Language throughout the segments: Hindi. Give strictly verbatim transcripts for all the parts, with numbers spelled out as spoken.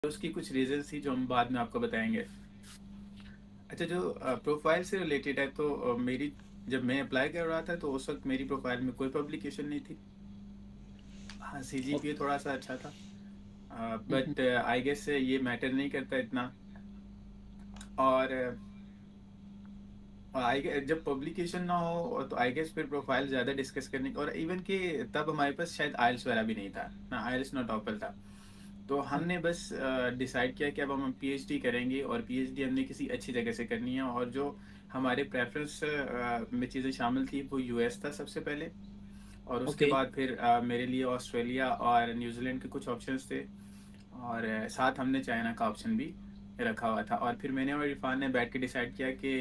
उसकी कुछ रीजंस थी जो हम बाद में आपको बताएंगे। अच्छा, जो प्रोफाइल से रिलेटेड है तो अ, मेरी जब मैं अप्लाई कर रहा था तो उस वक्त मेरी प्रोफाइल में कोई पब्लिकेशन नहीं थी। हाँ, सी जी पी ए ओके। थोड़ा सा अच्छा था, हम्म। बट आई गेस ये मैटर नहीं करता इतना। और आई जब पब्लिकेशन ना हो तो आई गेस फिर प्रोफाइल ज़्यादा डिस्कस करने की, और इवन कि तब हमारे पास शायद आइल्स वगैरह भी नहीं था ना, आइल्स ना टॉपल था। तो हमने बस डिसाइड किया कि अब हम पी एच डी करेंगे, और पी एच डी हमने किसी अच्छी जगह से करनी है। और जो हमारे प्रेफरेंस में चीज़ें शामिल थी वो यू एस था सबसे पहले, और उसके ओके। बाद फिर अ, मेरे लिए ऑस्ट्रेलिया और न्यूजीलैंड के कुछ ऑप्शंस थे, और अ, साथ हमने चाइना का ऑप्शन भी रखा हुआ था। और फिर मैंने और इरफान ने बैठ के डिसाइड किया कि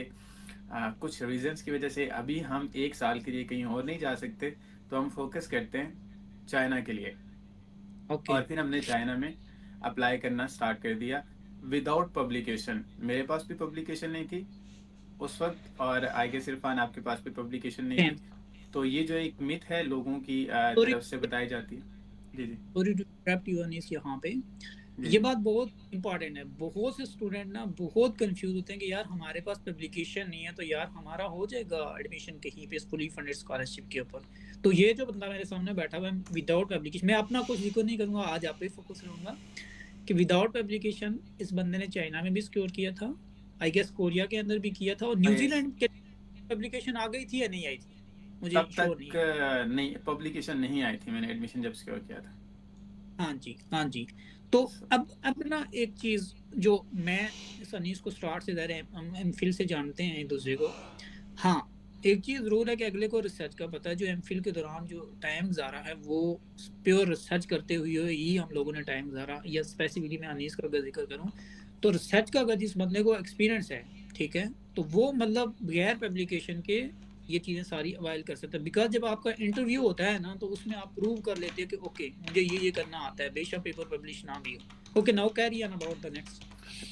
आ, कुछ रीजंस की वजह से अभी हम एक साल के लिए कहीं और नहीं जा सकते, तो हम फोकस करते हैं चाइना के लिए। ओके। और फिर हमने चाइना में अप्लाई करना स्टार्ट कर दिया विदाउट पब्लिकेशन। मेरे पास भी पब्लिकेशन नहीं थी उस वक्त, और आई गेस इरफान आपके पास भी पब्लिकेशन नहीं थी। तो ये जो एक मिथ है लोगों की आ, सॉरी तरफ से बताई जाती है। जी जी। Sorry to interrupt you Anees, यहाँ पे जी ये जी। बात बहुत इंपॉर्टेंट है। बहुत से स्टूडेंट ना बहुत कंफ्यूज होते हैं कि यार हमारे पास पब्लिकेशन नहीं है तो यार हमारा हो जाएगा एडमिशन कहीं पे फुली फंडेड स्कॉलरशिप के ऊपर। तो ये जो बंदा मेरे सामने बैठा हुआ है विदाउट पब्लिकेशन, मैं अपना कुछ जिक्र नहीं करूंगा, आज आप पे फोकस करूंगा कि विदाउट पब्लिकेशन इस बंदे ने चाइना में भी सिक्योर किया था, आई गेस कोरिया के अंदर भी किया था, और यस। न्यूजीलैंड के पब्लिकेशन आ गई थी या नहीं आई थी मुझे तब श्योर नहीं तक है। आ, नहीं, पब्लिकेशन नहीं आई थी, मैंने एडमिशन जब सिक्योर किया था। हाँ जी, हाँ जी। तो So, अब अब ना एक चीज जो मैं सनीस को स्टार्ट से दे रहे हैं, हम एमफिल से जानते हैं एक दूसरे को। हाँ, एक चीज जरूर है कि अगले को रिसर्च का पता है। जो एमफिल के दौरान जो टाइम गुजारा है वो प्योर रिसर्च करते हुए ही हम लोगों ने टाइम गुजारा। या स्पेसिफिकली मैं अनीस का अगर जिक्र करूँ तो रिसर्च का अगर जिस बंदे को एक्सपीरियंस है, ठीक है, तो वो मतलब बगैर पब्लिकेशन के ये चीज़ें सारी अवाइल कर सकते हैं। बिकॉज जब आपका इंटरव्यू होता है ना तो उसमें आप प्रूव कर लेते हैं कि ओके मुझे ये ये करना आता है, बेशक पेपर पब्लिश ना भी हो। Okay, now carry on about the next.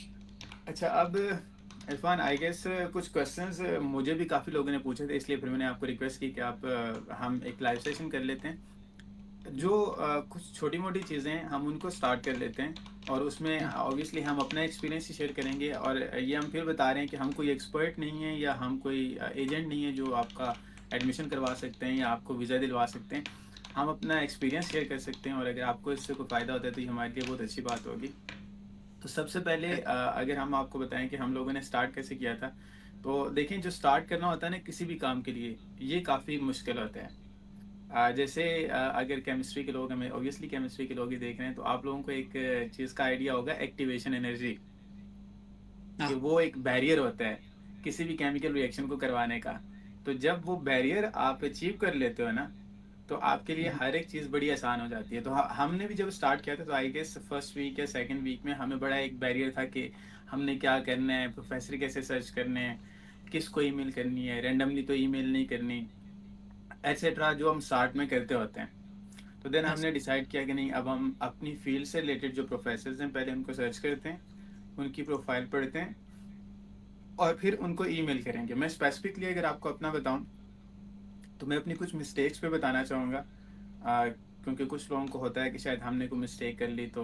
अच्छा, अब इरफान आई गेस कुछ क्वेश्चंस मुझे भी काफ़ी लोगों ने पूछे थे, इसलिए फिर मैंने आपको रिक्वेस्ट की कि आप अ, हम एक लाइव सेशन कर लेते हैं। जो अ, कुछ छोटी मोटी चीज़ें हैं हम उनको स्टार्ट कर लेते हैं, और उसमें ऑब्वियसली हम अपना एक्सपीरियंस ही शेयर करेंगे। और ये हम फिर बता रहे हैं कि हम कोई एक्सपर्ट नहीं है या हम कोई एजेंट नहीं है जो आपका एडमिशन करवा सकते हैं या आपको वीज़ा दिलवा सकते हैं। हम अपना एक्सपीरियंस शेयर कर सकते हैं, और अगर आपको इससे कोई फ़ायदा होता है तो ये हमारे लिए बहुत अच्छी बात होगी। तो सबसे पहले अ, अगर हम आपको बताएं कि हम लोगों ने स्टार्ट कैसे किया था, तो देखें, जो स्टार्ट करना होता है ना किसी भी काम के लिए, ये काफ़ी मुश्किल होता है। अ, जैसे अ, अगर केमिस्ट्री के लोग हमें, ऑब्वियसली केमिस्ट्री के लोग ही देख रहे हैं, तो आप लोगों को एक चीज़ का आइडिया होगा, एक्टिवेशन एनर्जी, कि हाँ। वो एक बैरियर होता है किसी भी केमिकल रिएक्शन को करवाने का। तो जब वो बैरियर आप अचीव कर लेते हो ना, तो आपके लिए हर एक चीज़ बड़ी आसान हो जाती है। तो ह- हमने भी जब स्टार्ट किया था तो आई गेस फर्स्ट वीक या सेकंड वीक में हमें बड़ा एक बैरियर था कि हमने क्या करना है, प्रोफेसर कैसे सर्च करने हैं, किसको ईमेल करनी है, रैंडमली तो ईमेल नहीं करनी, एटसेट्रा, जो हम स्टार्ट में करते होते हैं। तो देन यस। हमने डिसाइड किया कि नहीं, अब हम अपनी फील्ड से रिलेटेड जो प्रोफेसर हैं पहले उनको सर्च करते हैं, उनकी प्रोफाइल पढ़ते हैं, और फिर उनको ईमेल करेंगे। मैं स्पेसिफिकली अगर आपको अपना बताऊं तो मैं अपनी कुछ मिस्टेक्स पे बताना चाहूँगा, आ, क्योंकि कुछ लोगों को होता है कि शायद हमने कोई मिस्टेक कर ली तो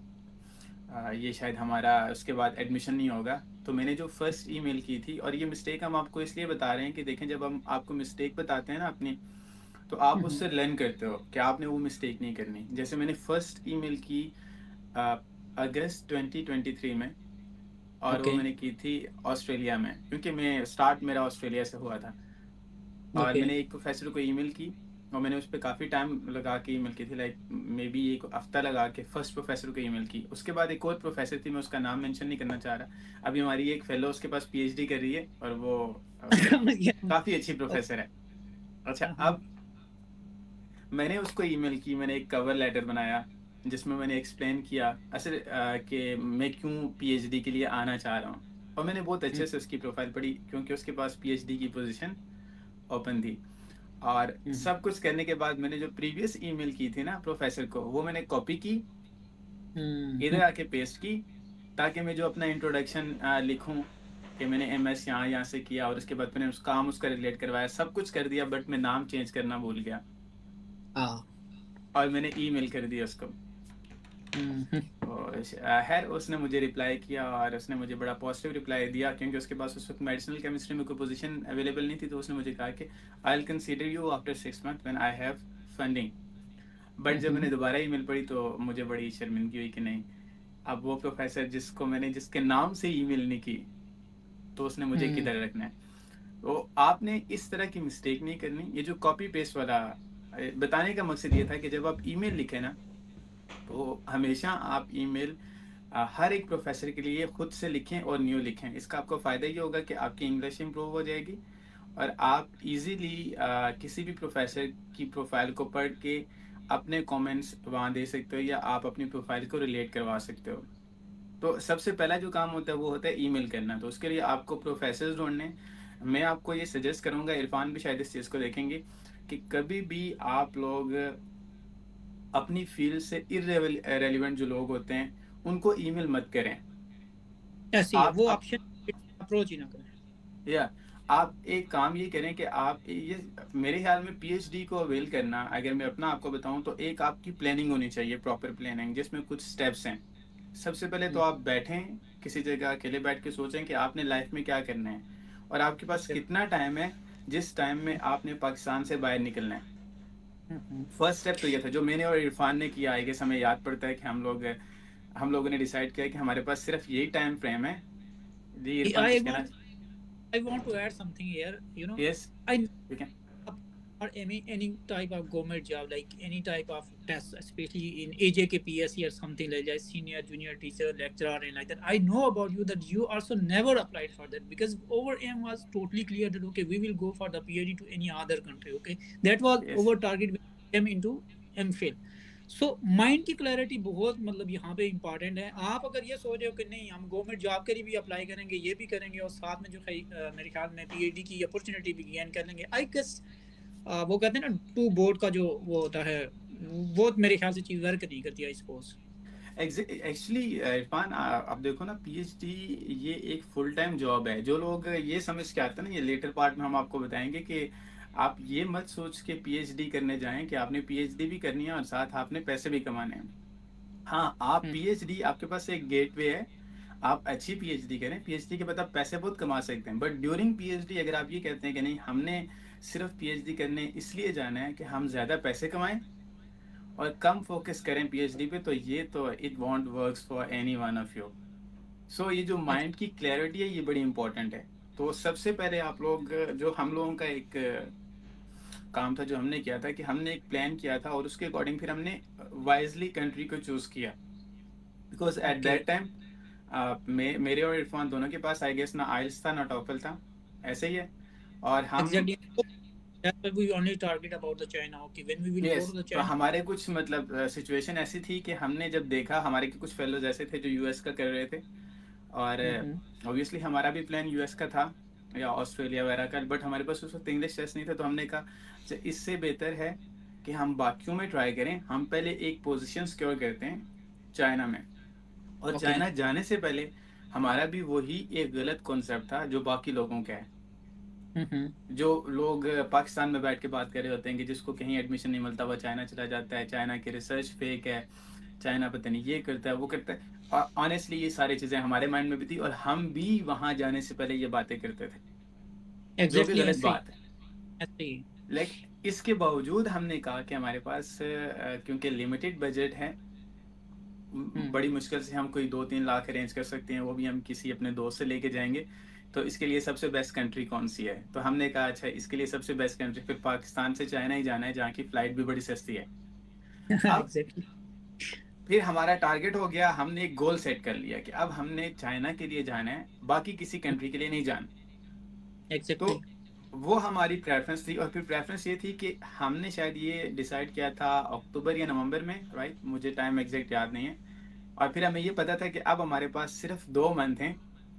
आ, ये शायद हमारा उसके बाद एडमिशन नहीं होगा। तो मैंने जो फर्स्ट ईमेल की थी, और ये मिस्टेक हम आपको इसलिए बता रहे हैं कि देखें, जब हम आपको मिस्टेक बताते हैं ना अपनी, तो आप उससे लर्न करते हो कि आपने वो मिस्टेक नहीं करनी। जैसे मैंने फर्स्ट ईमेल की आ, अगस्त ट्वेंटी ट्वेंटी थ्री में, और वो ओके। मैंने की थी ऑस्ट्रेलिया में, क्योंकि मैं स्टार्ट मेरा ऑस्ट्रेलिया से हुआ था। और ओके। मैंने एक प्रोफेसर को ईमेल की, और मैंने उस पर काफ़ी टाइम लगा के ईमेल की थी, लाइक मे बी एक हफ्ता लगा के फर्स्ट प्रोफेसर को ईमेल की। उसके बाद एक और प्रोफेसर थी, मैं उसका नाम मेंशन नहीं करना चाह रहा। अभी हमारी एक फेलो उसके पास पी एच डी कर रही है, और वो समझ गया। काफ़ी अच्छी ओके। प्रोफेसर है। अच्छा, हाँ हाँ। अब मैंने उसको ईमेल की, मैंने एक कवर लेटर बनाया जिसमें मैंने एक्सप्लेन किया असल अ, कि मैं क्यों पी एच डी के लिए आना चाह रहा हूँ। और मैंने बहुत हम्म, अच्छे से उसकी प्रोफाइल पढ़ी, क्योंकि उसके पास पी एच डी की पोजीशन ओपन थी। और हम्म, सब कुछ करने के बाद मैंने जो प्रीवियस ईमेल की थी ना प्रोफेसर को, वो मैंने कॉपी की, हम्म, इधर हम्म। आके पेस्ट की, ताकि मैं जो अपना इंट्रोडक्शन लिखूं कि मैंने एम एस यहाँ यहाँ से किया, और उसके बाद मैंने उस काम उसका रिलेट करवाया, सब कुछ कर दिया, बट मैं नाम चेंज करना भूल गया, हाँ। और मैंने ईमेल कर दिया उसको। हम्म। तो खैर उसने मुझे रिप्लाई किया और उसने मुझे बड़ा पॉजिटिव रिप्लाई दिया, क्योंकि उसके पास उस वक्त मेडिसिनल केमिस्ट्री में कोई पोजीशन अवेलेबल नहीं थी। तो उसने मुझे कहा कि I will consider you after six month when I have funding. But जब मैंने हम्म। दोबारा ईमेल पढ़ी तो मुझे बड़ी शर्मिंदगी हुई कि नहीं, अब वो प्रोफेसर जिसको मैंने जिसके नाम से ईमेल नहीं की, तो उसने मुझे हम्म। किधर रखना है। तो आपने इस तरह की मिस्टेक नहीं करनी। ये जो कॉपी पेस्ट वाला, बताने का मकसद ये था कि जब आप ईमेल लिखें ना, तो हमेशा आप ईमेल हर एक प्रोफेसर के लिए खुद से लिखें और न्यू लिखें। इसका आपको फ़ायदा ये होगा कि आपकी इंग्लिश इंप्रूव हो जाएगी और आप इजीली किसी भी प्रोफेसर की प्रोफाइल को पढ़ के अपने कमेंट्स वहाँ दे सकते हो, या आप अपनी प्रोफाइल को रिलेट करवा सकते हो। तो सबसे पहला जो काम होता है वो होता है ईमेल करना। तो उसके लिए आपको प्रोफेसर ढूंढने। मैं आपको ये सजेस्ट करूँगा, इरफान भी शायद इस चीज़ को देखेंगे, कि कभी भी आप लोग अपनी फील्ड से इरेलीवेंट जो लोग होते हैं उनको ईमेल मत करें। ऐसे ही है आप वो अप, ऑप्शन, अप्रोच ही ना करें। या आप एक काम ये करें कि आप ये, मेरे ख्याल में पीएचडी को अवेल करना, अगर मैं अपना आपको बताऊं तो एक आपकी प्लानिंग होनी चाहिए, प्रॉपर प्लानिंग जिसमें कुछ स्टेप्स हैं। सबसे पहले तो हम्म। आप बैठें किसी जगह अकेले बैठ के सोचें कि आपने लाइफ में क्या करना है और आपके पास Exactly. कितना टाइम है जिस टाइम में आपने पाकिस्तान से बाहर निकलना है। हम्म। फर्स्ट स्टेप तो ये था जो मैंने और इरफान ने किया। आई गेस हमें याद पड़ता है कि हम लोग हम लोगों ने डिसाइड किया कि हमारे पास सिर्फ यही टाइम फ्रेम है। जी इरफान I कुछ कहना? want I want to add something here. You know, yes, I you can. or any any type of government job, like any type of test, especially in A J K P S C or something like that, senior, junior teacher, lecturer, and like that. I know about you that you also never applied for that, because our aim was totally clear that okay, we will go for the PhD to any other country. Okay, that was yes, our target. We came into MPhil. So mind की क्लैरिटी बहुत मतलब यहाँ पे इम्पॉर्टेंट है। आप अगर ये सोच रहे हो कि नहीं हम गवर्नमेंट जॉब के लिए भी अप्लाई करेंगे, ये भी करेंगे और साथ में जो है मेरे ख्याल में पीएचडी की अपॉर्चुनिटी भी गेन कर लेंगे, आई गेस आ, वो कहते हैं ना टू बोर्ड का जो वो होता है, वो मेरे ख्याल से चीज वर्क नहीं करती, आई सपोज। एक्चुअली इरफान आप देखो ना, पीएचडी ये एक फुल टाइम जॉब है। जो लोग ये समझ के आते हैं ना, ये लेटर पार्ट में हम आपको बताएंगे कि आप ये मत सोच के पीएचडी करने जाएं कि आपने पीएचडी भी करनी है और साथ आपने पैसे भी कमाने हैं। हाँ, आप पीएचडी, आपके पास एक गेटवे है। आप अच्छी पीएचडी करें, पीएचडी के बाद आप पैसे बहुत कमा सकते हैं। बट ड्यूरिंग पीएचडी अगर आप ये कहते हैं कि नहीं हमने सिर्फ पीएचडी करने इसलिए जाना है कि हम ज़्यादा पैसे कमाएं और कम फोकस करें पीएचडी पे, तो ये तो it won't works for any one of you. So ये जो माइंड की क्लैरिटी है ये बड़ी इंपॉर्टेंट है। तो सबसे पहले आप लोग, जो हम लोगों का एक काम था जो हमने किया था कि हमने एक प्लान किया था और उसके अकॉर्डिंग फिर हमने वाइजली कंट्री को चूज़ किया। Because at okay. That time मे, मेरे और इरफान दोनों के पास आई गेस ना आइल्स था ना टॉफल था, ऐसे ही है। और हम, exactly, that's why we only target about the China. Okay, when we will go yes, to the तो China. हमारे कुछ मतलब सिचुएशन ऐसी थी कि हमने जब देखा, हमारे के कुछ फेलोज ऐसे थे जो यूएस का कर रहे थे और हम्म। ऑब्वियसली हमारा भी प्लान यूएस का था या ऑस्ट्रेलिया वगैरह का। बट हमारे पास उस वक्त इंग्लिश टेस्ट नहीं था, तो हमने कहा अच्छा इससे बेहतर है कि हम बाकियों में ट्राई करें। हम पहले एक पोजीशन सिक्योर करते हैं चाइना में। और ओके। चाइना जाने से पहले हमारा भी वही एक गलत कॉन्सेप्ट था जो बाकी लोगों का है। हम्म। जो लोग पाकिस्तान में बैठ के बात कर रहे होते हैं कि जिसको कहीं एडमिशन नहीं मिलता वो चाइना चला जाता है, चाइना की रिसर्च फेक है, चाइना पता नहीं ये करता है वो करता है। और ऑनेस्टली ये सारी चीज़ें हमारे माइंड में भी थी और हम भी वहाँ जाने से पहले ये बातें करते थे, जो कि एग्जैक्टली गलत ऐसे ही, बात है। ऐसे ही। लेकिन इसके बावजूद हमने कहा कि हमारे पास क्योंकि लिमिटेड बजट है, हम्म। बड़ी मुश्किल से हम कोई दो तीन लाख अरेंज कर सकते हैं, वो भी हम किसी अपने दोस्त से लेके जाएंगे। तो इसके लिए सबसे बेस्ट कंट्री कौन सी है? तो हमने कहा अच्छा इसके लिए सबसे बेस्ट कंट्री फिर पाकिस्तान से चाइना ही जाना है, जहाँ की फ़्लाइट भी बड़ी सस्ती है। अब एग्जैक्टली। फिर हमारा टारगेट हो गया, हमने एक गोल सेट कर लिया कि अब हमने चाइना के लिए जाना है, बाकी किसी कंट्री के लिए नहीं जाना। एग्जैक्टली। तो वो हमारी प्रेफरेंस थी। और फिर प्रेफरेंस ये थी कि हमने शायद ये डिसाइड किया था अक्टूबर या नवंबर में, राइट, मुझे टाइम एग्जैक्ट याद नहीं है। और फिर हमें ये पता था कि अब हमारे पास सिर्फ दो मंथ हैं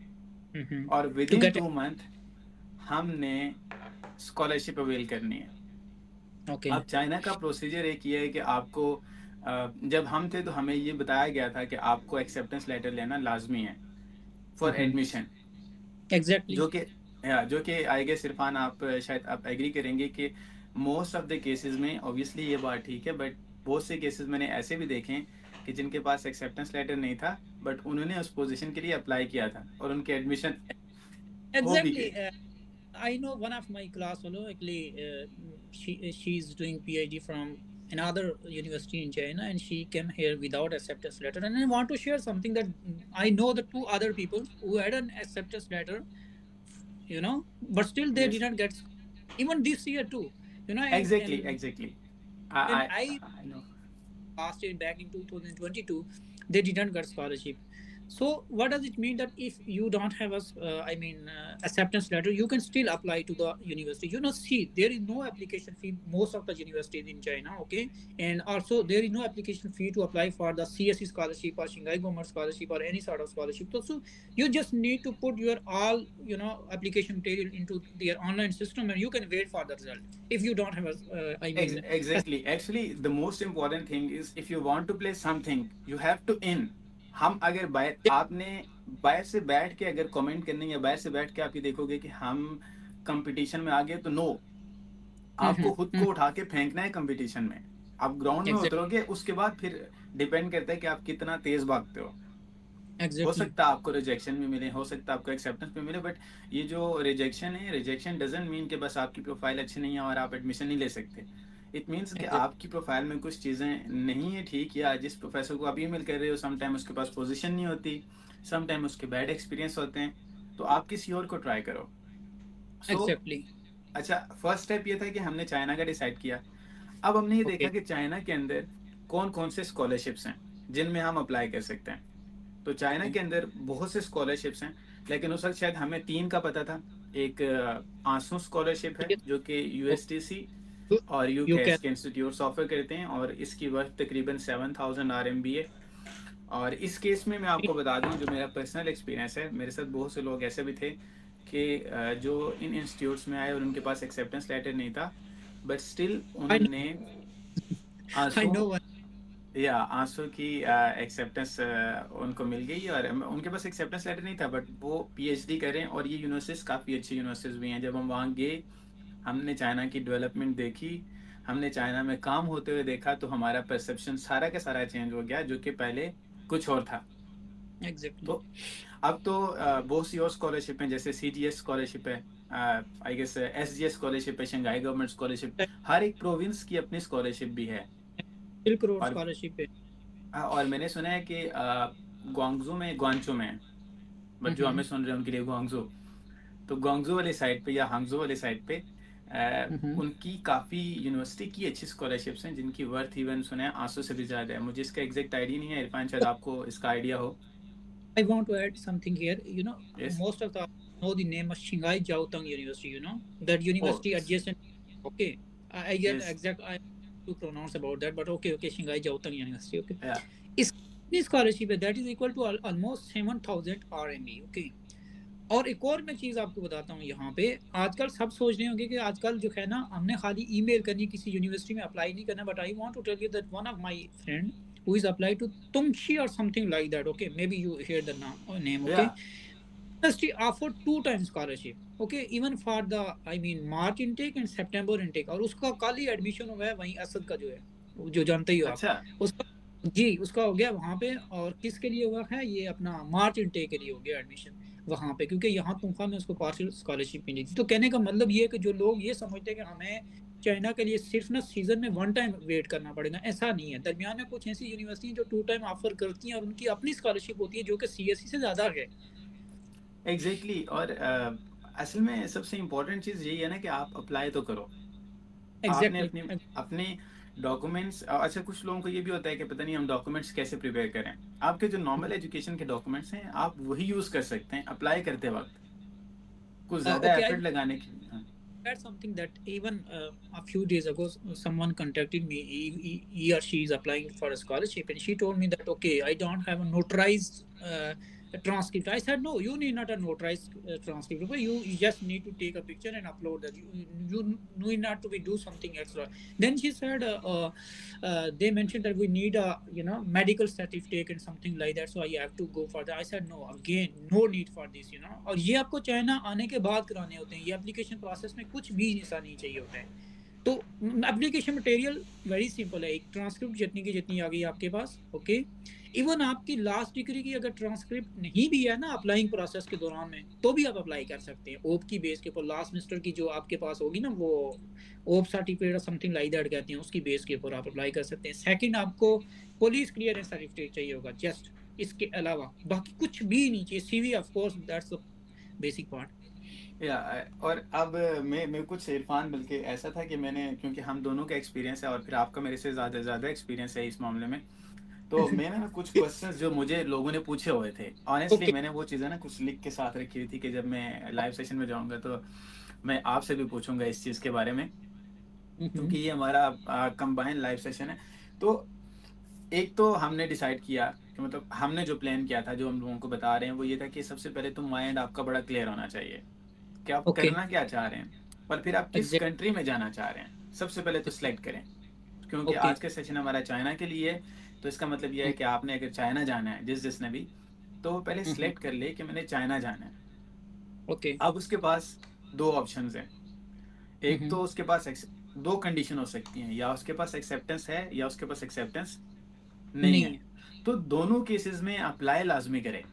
और with two in get. Two month हमने स्कॉलरशिप अवेल करनी है। ओके। अब चाइना का प्रोसीजर एक ये है कि आपको, जब हम थे तो हमें ये बताया गया था कि आपको एक्सेप्टेंस लेटर लेना लाजमी है फॉर एडमिशन। एग्जैक्टली। जो कि या जो कि आई गेस इरफान आप शायद आप एग्री करेंगे कि मोस्ट ऑफ द केसेस में ऑब्वियसली ये बात ठीक है, बट बहुत से केसेस मैंने ऐसे भी देखे कि जिनके पास एक्सेप्टेंस लेटर नहीं था बट उन्होंने उस पोजीशन के लिए अप्लाई किया था और उनकी एडमिशन हो भी Exactly. गई। Uh, I know one of my class fellow actually. Uh, she she's doing PhD from another university in China, and she came here without acceptance letter. And I want to share something that I know the two other people who had an acceptance letter, you know, but still they Yes, didn't get even this year too, you know. And exactly, and exactly. I and I, I I know. last year back in two thousand twenty-two, they didn't get scholarship. So what does it mean that if you don't have a uh, I mean uh, acceptance letter, you can still apply to the university? You know, see, there is no application fee most of the universities in China, okay, and also there is no application fee to apply for the C S E scholarship or Shanghai Government scholarship or any sort of scholarship. So, so you just need to put your all you know application material into their online system, and you can wait for the result if you don't have a uh, I Ex- mean. exactly. Actually, the most important thing is if you want to play something, you have to in. हम अगर बाहर आपने बाहर से बैठ के अगर कमेंट करने या बाहर से बैठ के आप ये देखोगे कि हम कंपटीशन में आ गए तो नो, आपको खुद को उठा के फेंकना है कंपटीशन में। आप ग्राउंड में Exactly. उतरोगे उसके बाद फिर डिपेंड करता है कि आप कितना तेज भागते हो। हो Exactly. सकता है आपको रिजेक्शन भी मिले, हो सकता है आपको एक्सेप्टेंस भी मिले, बट ये जो रिजेक्शन है, रिजेक्शन डजंट मीन कि बस आपकी प्रोफाइल अच्छी नहीं है और आप एडमिशन नहीं ले सकते। इट मीन्स कि Exactly. आपकी प्रोफाइल में कुछ चीज़ें नहीं है ठीक, या जिस प्रोफेसर को आप ईमेल कर रहे हो समटाइम उसके पास पोजीशन नहीं होती, समटाइम उसके बैड एक्सपीरियंस होते हैं, तो आप किसी और को ट्राई करो। So so, Exactly. अच्छा, फर्स्ट स्टेप ये था कि हमने चाइना का डिसाइड किया। अब हमने ये देखा Okay. कि चाइना के अंदर कौन कौन से स्कॉलरशिप्स हैं जिनमें हम अप्लाई कर सकते हैं। तो चाइना के अंदर बहुत से स्कॉलरशिप्स हैं, लेकिन उस वक्त शायद हमें तीन का पता था। एक आंसू स्कॉलरशिप है Yes. जो कि यूएसटीसी You, और you यूकेएस can. के इंस्टीट्यूट ऑफर करते हैं और इसकी वर्थ तकरीबन seven thousand R M B है। और इस केस में मैं आपको बता दूं, जो मेरा पर्सनल एक्सपीरियंस है, मेरे साथ बहुत से लोग ऐसे भी थे कि जो इन इंस्टीट्यूट्स में आए और उनके पास एक्सेप्टेंस लेटर नहीं था, बट स्टिल I know. उन्होंने I आंसू know one. या आंसू की एक्सेप्टेंस उनको मिल गई और उनके पास एक्सेप्टेंस लेटर नहीं था, बट वो पीएचडी कर रहे हैं और ये यूनिवर्सिटीज काफ़ी अच्छी यूनिवर्सिटीज भी हैं। जब हम वहाँ गए, हमने चाइना की डेवलपमेंट देखी, हमने चाइना में काम होते हुए देखा, तो हमारा परसेप्शन सारा का सारा चेंज हो गया, जो कि पहले कुछ और था। Exactly. तो अब तो बहुत सी और स्कॉलरशिप हैं, जैसे सी जी एस स्कॉलरशिप है, I guess S G S scholarship है, शंघाई गवर्नमेंट स्कॉलरशिप, हर एक प्रोविंस की अपनी स्कॉलरशिप भी है। Silk Road और scholarship है. और मैंने सुना है कि ग्वांगजू में, ग्वांचो में, बट जो हमें सुन रहे हैं उनके लिए ग्वांगजू, तो ग्वांगजू वाली साइड पे या हांगजू वाली साइड पे आ, उनकी काफ़ी यूनिवर्सिटी की अच्छी स्कॉलरशिप्स हैं जिनकी वर्थ इवन सुना है आंसू से भी ज़्यादा है। मुझे इसका एग्जैक्ट आइडिया नहीं है, इरफान शायद आपको इसका आइडिया हो। I want to add something here. You know, Yes. most of the know the name of Shanghai Jiaotong University. You know that university Oh. adjacent. Okay, I, I get Yes. exact. I to pronounce about that, but okay, okay, Shanghai Jiaotong University. Okay. Yeah. Is this scholarship है, that is equal to al- almost seven thousand R M B. Okay. और एक और मैं चीज़ आपको बताता हूँ यहाँ पे, आजकल सब सोच रहे होंगे कि आजकल जो है ना, हमने खाली ईमेल करनी, किसी यूनिवर्सिटी में अप्लाई नहीं करना, but I want to tell you that one of my friend who is applied to Tungshi or something like that. Okay, maybe you hear the na- name. Okay, Yeah. university offered two times scholarship. Okay, even for the I mean March intake and September intake. और उसका कल ही एडमिशन हुआ है वहीं असद का, जो है जो जानते ही हो आप, अच्छा। उसका जी उसका हो गया वहाँ पे। और किसके लिए हुआ है ये, अपना मार्च इंटेक के लिए हो गया एडमिशन वहाँ पे, क्योंकि यहाँ तनख्वाह में उसको पार्शियल स्कॉलरशिप मिली थी। तो कहने का मतलब ये है कि जो लोग ये समझते हैं कि हमें चाइना के लिए सिर्फ ना सीजन में वन टाइम वेट करना पड़ेगा, ऐसा नहीं है। दरमियान में कुछ ऐसी यूनिवर्सिटी हैं जो टू टाइम ऑफर करती हैं और उनकी अपनी स्कॉलरशिप होती है जो कि सीएसई से ज़्यादा है। Exactly exactly. और uh, असल में सबसे इम्पोर्टेंट चीज़ यही है ना कि आप अप्लाई तो करो। आपने एग्जैक्टली अपने अपने डॉक्यूमेंट्स, अच्छा कुछ लोगों को ये भी होता है कि पता नहीं हम डॉक्यूमेंट्स कैसे प्रिपेयर करें। आपके जो नॉर्मल एजुकेशन के डॉक्यूमेंट्स हैं आप वही यूज़ कर सकते हैं अप्लाई करते वक्त, कुछ ज़्यादा एफर्ट लगाने की। That's something that even uh, a few days ago someone contacted me. He, he, he or she is applying for a scholarship, and she told me that okay, I don't have a notarized uh, transcript. I said no, you need not a notarized uh, transcript. Okay? You, you just need to take a picture and upload that. You, you need not to be do something extra. Then she said uh, uh, uh, they mentioned that we need a you know medical certificate and something like that. So I have to go for that. I said no, again no need for this. You know, और ये आपको चाइना आने के बाद कराने होते हैं। ये एप्लीकेशन प्रोसेस में कुछ भी हिस्सा नहीं चाहिए होता है। तो एप्लीकेशन मटेरियल वेरी सिंपल है, एक ट्रांसक्रिप्ट जितनी की जितनी आ गई आपके पास, ओके। इवन आपकी लास्ट डिग्री की अगर ट्रांसक्रिप्ट नहीं भी है ना अप्लाइंग प्रोसेस के दौरान में, तो भी आप अप्लाई कर सकते हैं ओप की बेस के ऊपर। लास्ट सेमेस्टर की जो आपके पास होगी ना वो ओप सर्टिफिकेट समथिंग लाइक दैट कहते हैं, उसकी बेस के ऊपर आप अप्लाई कर सकते हैं। सेकंड, आपको पुलिस क्लियरेंस सर्टिफिकेट चाहिए होगा जस्ट, इसके अलावा बाकी कुछ भी नहीं चाहिए। CV of course that's the basic part. या और अब मैं मैं कुछ इरफान, बल्कि ऐसा था कि मैंने, क्योंकि हम दोनों का एक्सपीरियंस है और फिर आपका मेरे से ज़्यादा ज़्यादा एक्सपीरियंस है इस मामले में, तो मैंने ना कुछ क्वेश्चंस जो मुझे लोगों ने पूछे हुए थे, ऑनेस्टली ओके। मैंने वो चीज़ें ना कुछ लिख के साथ रखी हुई थी कि जब मैं लाइव सेशन में जाऊंगा तो मैं आपसे भी पूछूंगा इस चीज़ के बारे में, क्योंकि ये हमारा कंबाइन लाइव सेशन है। तो एक तो हमने डिसाइड किया कि मतलब हमने जो प्लान किया था, जो हम लोगों को बता रहे हैं, वो ये था कि सबसे पहले तो माइंड आपका बड़ा क्लियर होना चाहिए कि आप ओके। करना क्या चाह रहे हैं, और फिर आप किस एग्जैक्ट। कंट्री में जाना चाह रहे हैं सबसे पहले तो सिलेक्ट करें। क्योंकि ओके। आज का सेशन हमारा चाइना के लिए है, तो इसका मतलब यह है कि आपने अगर चाइना जाना है, जिस जिसने भी, तो वो पहले सिलेक्ट कर ले कि मैंने चाइना जाना है। ओके। अब उसके पास दो ऑप्शन हैं। एक तो उसके पास दो कंडीशन हो सकती हैं, या उसके पास एक्सेप्टेंस है या उसके पास एक्सेप्टेंस नहीं नहीं है। है। तो दोनों केसेस में अप्लाई लाजमी करें।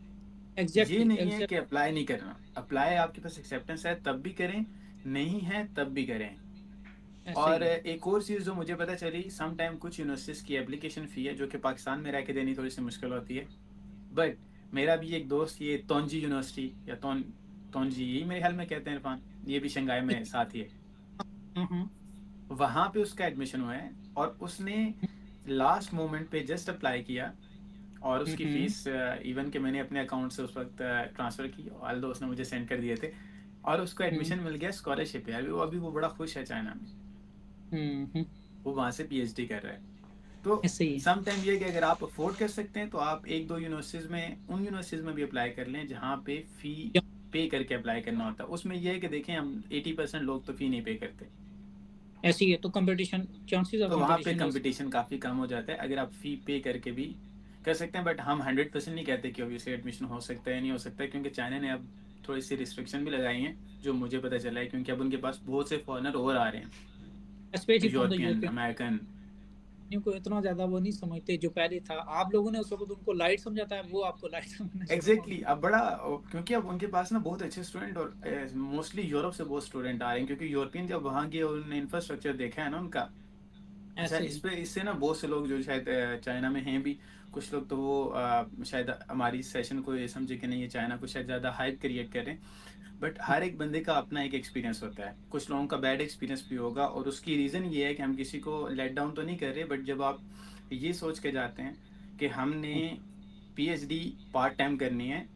ये एग्जैक्टली नहीं है कि एग्जैक्ट। अप्लाई नहीं करना, अप्लाई आपके पास एक्सेप्टेंस है तब भी करें, नहीं है तब भी करें। ऐसे और ही है। एक और चीज़ जो मुझे पता चली, सम टाइम कुछ यूनिवर्सिटीज़ की एप्लीकेशन फ़ी है जो कि पाकिस्तान में रह के देनी थोड़ी सी मुश्किल होती है। बट मेरा भी एक दोस्त, ये तोंजी यूनिवर्सिटी या तोन तोंजी यही मेरे ख्याल में कहते हैं इरफान, ये भी शंघाई में साथ ही है, हाँ हाँ। वहाँ पे उसका एडमिशन हुआ है और उसने लास्ट मोमेंट पे जस्ट अप्लाई किया, और उसकी हम्म। फ़ीस इवन के मैंने अपने अकाउंट से उस वक्त ट्रांसफ़र की, ऑल दो उसने मुझे सेंड कर दिए थे, और उसको हम्म। एडमिशन मिल गया स्कॉलरशिप यार। वो अभी वो बड़ा खुश है चाइना में, हम्म। वो वहाँ से पीएचडी कर रहा है। तो ऐसे ही है। सम टाइम ये कि अगर आप अफोर्ड कर सकते हैं तो आप एक दो यूनिवर्सिटीज़ में, उन यूनिवर्सिटीज़ में भी अप्लाई कर लें जहाँ पे फ़ी पे करके अप्लाई करना होता है। उसमें यह है कि देखें, हम अस्सी परसेंट लोग तो फ़ी नहीं पे करते, ऐसे ही है, तो कंपटीशन, चांसेस ऑफ तो वहाँ पे कंपटीशन इज। कंपटीशन काफ़ी कम हो जाता है अगर आप फ़ी पे करके भी कर सकते हैं। बट हम हंड्रेड परसेंट नहीं कहते कि ऑब्वियसली एडमिशन हो सकता है नहीं हो सकता है, क्योंकि चाइना ने अब थोड़ी सी रिस्ट्रिक्शन भी लगाई हैं, जो मुझे पता चला है, क्योंकि अब उनके पास बहुत से फॉरनर और आ रहे हैं, specially from the European, European American. को इतना ज्यादा वो नहीं समझते जो पहले था। आप लोगों ने उस वक्त उनको लाइट समझा था, वो आपको लाइट समझना शुरू हो एग्जैक्टली गए। exactly, अब बड़ा, क्योंकि अब उनके पास ना बहुत अच्छे स्टूडेंट, और मोस्टली यूरोप से बहुत स्टूडेंट आ रहे हैं, क्योंकि यूरोपियन जब वहाँ गए और उन्होंने इंफ्रास्ट्रक्चर देखा है ना उनका। अच्छा, ऐसे इस ही। पे इससे ना बहुत से लोग जो शायद अ, चाइना में हैं भी, कुछ लोग तो वो अ, शायद हमारी सेशन को ये समझे कि नहीं ये चाइना को शायद ज़्यादा हाइप क्रिएट कर रहे हैं। बट हर एक बंदे का अपना एक एक्सपीरियंस होता है, कुछ लोगों का बैड एक्सपीरियंस भी होगा, और उसकी रीज़न ये है कि हम किसी को लेट डाउन तो नहीं कर रहे, बट जब आप ये सोच के जाते हैं कि हमने पीएचडी पार्ट टाइम करनी है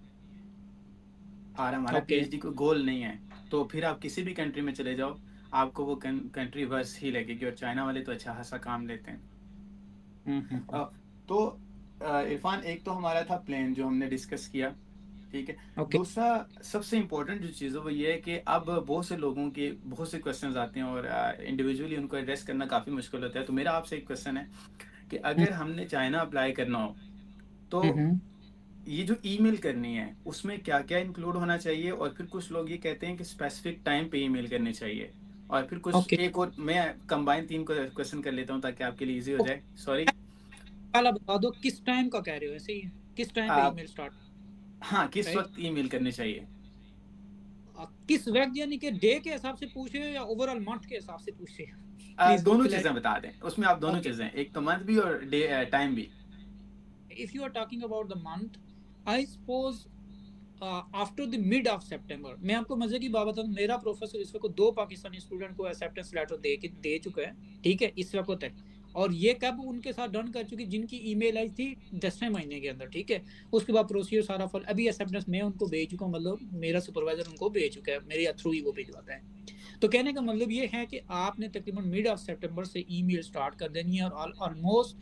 और हमारा ओके। पीएचडी को गोल नहीं है, तो फिर आप किसी भी कंट्री में चले जाओ, आपको वो कंट्री वर्स ही लगेगी, और चाइना वाले तो अच्छा खासा काम लेते हैं। हम्म हम्म। अ, तो अ, इरफान, एक तो हमारा था प्लान जो हमने डिस्कस किया, ठीक है। ओके। दूसरा सबसे इम्पोर्टेंट जो चीज़ है वो ये है कि अब बहुत से लोगों के बहुत से क्वेश्चंस आते हैं, और इंडिविजुअली उनको एड्रेस करना काफ़ी मुश्किल होता है। तो मेरा आपसे एक क्वेश्चन है कि अगर हमने चाइना अप्लाई करना हो, तो हम्म। ये जो ईमेल करनी है उसमें क्या क्या इंक्लूड होना चाहिए, और फिर कुछ लोग ये कहते हैं कि स्पेसिफिक टाइम पे ईमेल करनी चाहिए, और फिर कुछ ओके। एक और, मैं कंबाइन तीन क्वेश्चन कर लेता हूँ ताकि आपके लिए इजी हो ओके। जाए, सॉरी। पहला बता दो किस टाइम का कह रहे हो, ऐसे ही है? किस टाइम पे आप, ईमेल स्टार्ट, हाँ, किस राइट? वक्त ईमेल करनी चाहिए। किस वक्त यानी कि डे के हिसाब से पूछ रहे हो या ओवरऑल मंथ के हिसाब से पूछ रहे हो? आ, प्लीज दोनों क्लियर। चीज़ें बता दें, उसमें आप दोनों ओके। चीज़ें, एक तो मंथ भी और डे टाइम भी। If you are talking about the month, I suppose after the mid of सितंबर। मैं आपको मजे की बात बताऊं, मेरा प्रोफेसर इस वक्त दो पाकिस्तानी स्टूडेंट को एक्सेप्टेंस लेटर दे के दे चुका है, ठीक है, इस वक्त तक। और ये कब उनके साथ डन कर चुकी, जिनकी ईमेल आई थी दसवें महीने के अंदर, ठीक है। उसके बाद प्रोसीजर सारा फल, अभी एक्सेप्टेंस मैं उनको भेज चुका हूँ, मतलब मेरा सुपरवाइजर उनको भेज चुका है, मेरे थ्रू ही वो भिजवाता है। तो कहने का मतलब ये है कि आपने तकरीबन मिड ऑफ सितंबर से ईमेल स्टार्ट कर देनी है, और ऑलमोस्ट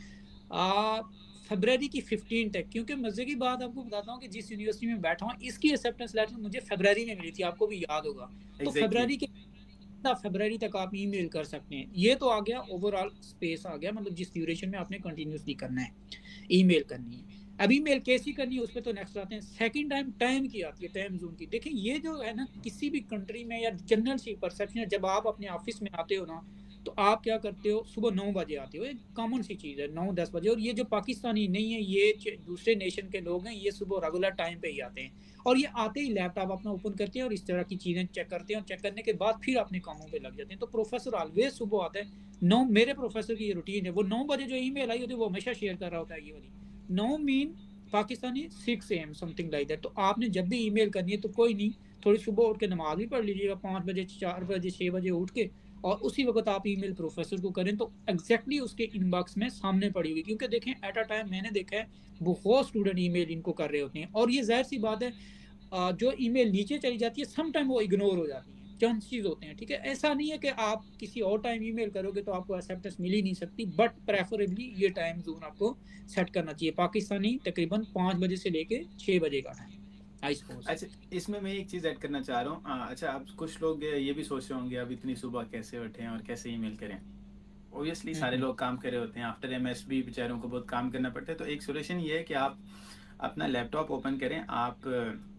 फरवरी की फिफ्टीन तक। क्योंकि मजे की बात आपको बताता हूँ कि जिस यूनिवर्सिटी में बैठा हूँ, इसकी एक्सेप्टेंस लेटर मुझे फरवरी में मिली थी, आपको भी याद होगा। तो एग्जैक्टली। फरवरी के फरवरी तक आप ईमेल कर सकते हैं। ये तो आ गया ओवरऑल स्पेस आ गया, मतलब जिस ड्यूरेशन में आपने कंटिन्यूसली करना है, ईमेल करनी है। अब ईमेल कैसी करनी है उस पर तो नेक्स्ट आते हैं। सेकंड टाइम टाइम की आती है, टाइम जोन की। देखिए ये जो है ना, किसी भी कंट्री में या जनरल सी परसेप्शन है, जब आप अपने ऑफिस में आते हो ना, तो आप क्या करते हो, सुबह नौ बजे आते हो, एक कॉमन सी चीज़ है, नौ दस बजे। और ये जो पाकिस्तानी नहीं है, ये दूसरे नेशन के लोग हैं, ये सुबह रेगुलर टाइम पे ही आते हैं, और ये आते ही लैपटॉप अपना ओपन करते हैं और इस तरह की चीज़ें चेक करते हैं, और चेक करने के बाद फिर अपने कामों पे लग जाते हैं। तो प्रोफेसर ऑलवेज सुबह आता है नौ, मेरे प्रोफेसर की ये रूटीन है, वो नौ बजे जो ईमेल आई होती है वो हमेशा शेयर कर रहा होता है ये वाली। नौ mean Pakistani six A M something like that. तो आपने जब भी ईमेल करनी है तो कोई नहीं, थोड़ी सुबह उठ के नमाज भी पढ़ लीजिएगा, पाँच बजे चार बजे छः बजे उठ के, और उसी वक्त आप ईमेल प्रोफेसर को करें तो एग्जैक्टली उसके इनबॉक्स में सामने पड़ी हुई। क्योंकि देखें एट अ टाइम मैंने देखा है बहुत स्टूडेंट ईमेल इनको कर रहे होते हैं, और ये जाहिर सी बात है जो ईमेल नीचे चली जाती है सम टाइम वो इग्नोर हो जाती है, चांसेस होते हैं। ठीक है, ऐसा नहीं है कि आप किसी और टाइम ईमेल करोगे तो आपको एक्सेप्टेंस मिल ही नहीं सकती, बट प्रेफरेबली ये टाइम जोन आपको सेट करना चाहिए। पाकिस्तानी तकरीबन पाँच बजे से लेके छः बजे का टाइम, आई सपोज। अच्छा, इसमें मैं एक चीज़ ऐड करना चाह रहा हूँ। अच्छा, आप कुछ लोग ये भी सोच रहे होंगे अब इतनी सुबह कैसे उठें और कैसे ईमेल करें। ओबियसली सारे लोग काम कर रहे होते हैं, आफ्टर एम एस बी बेचारों को बहुत काम करना पड़ता है। तो एक सोल्यूशन ये है कि आप अपना लैपटॉप ओपन करें, आप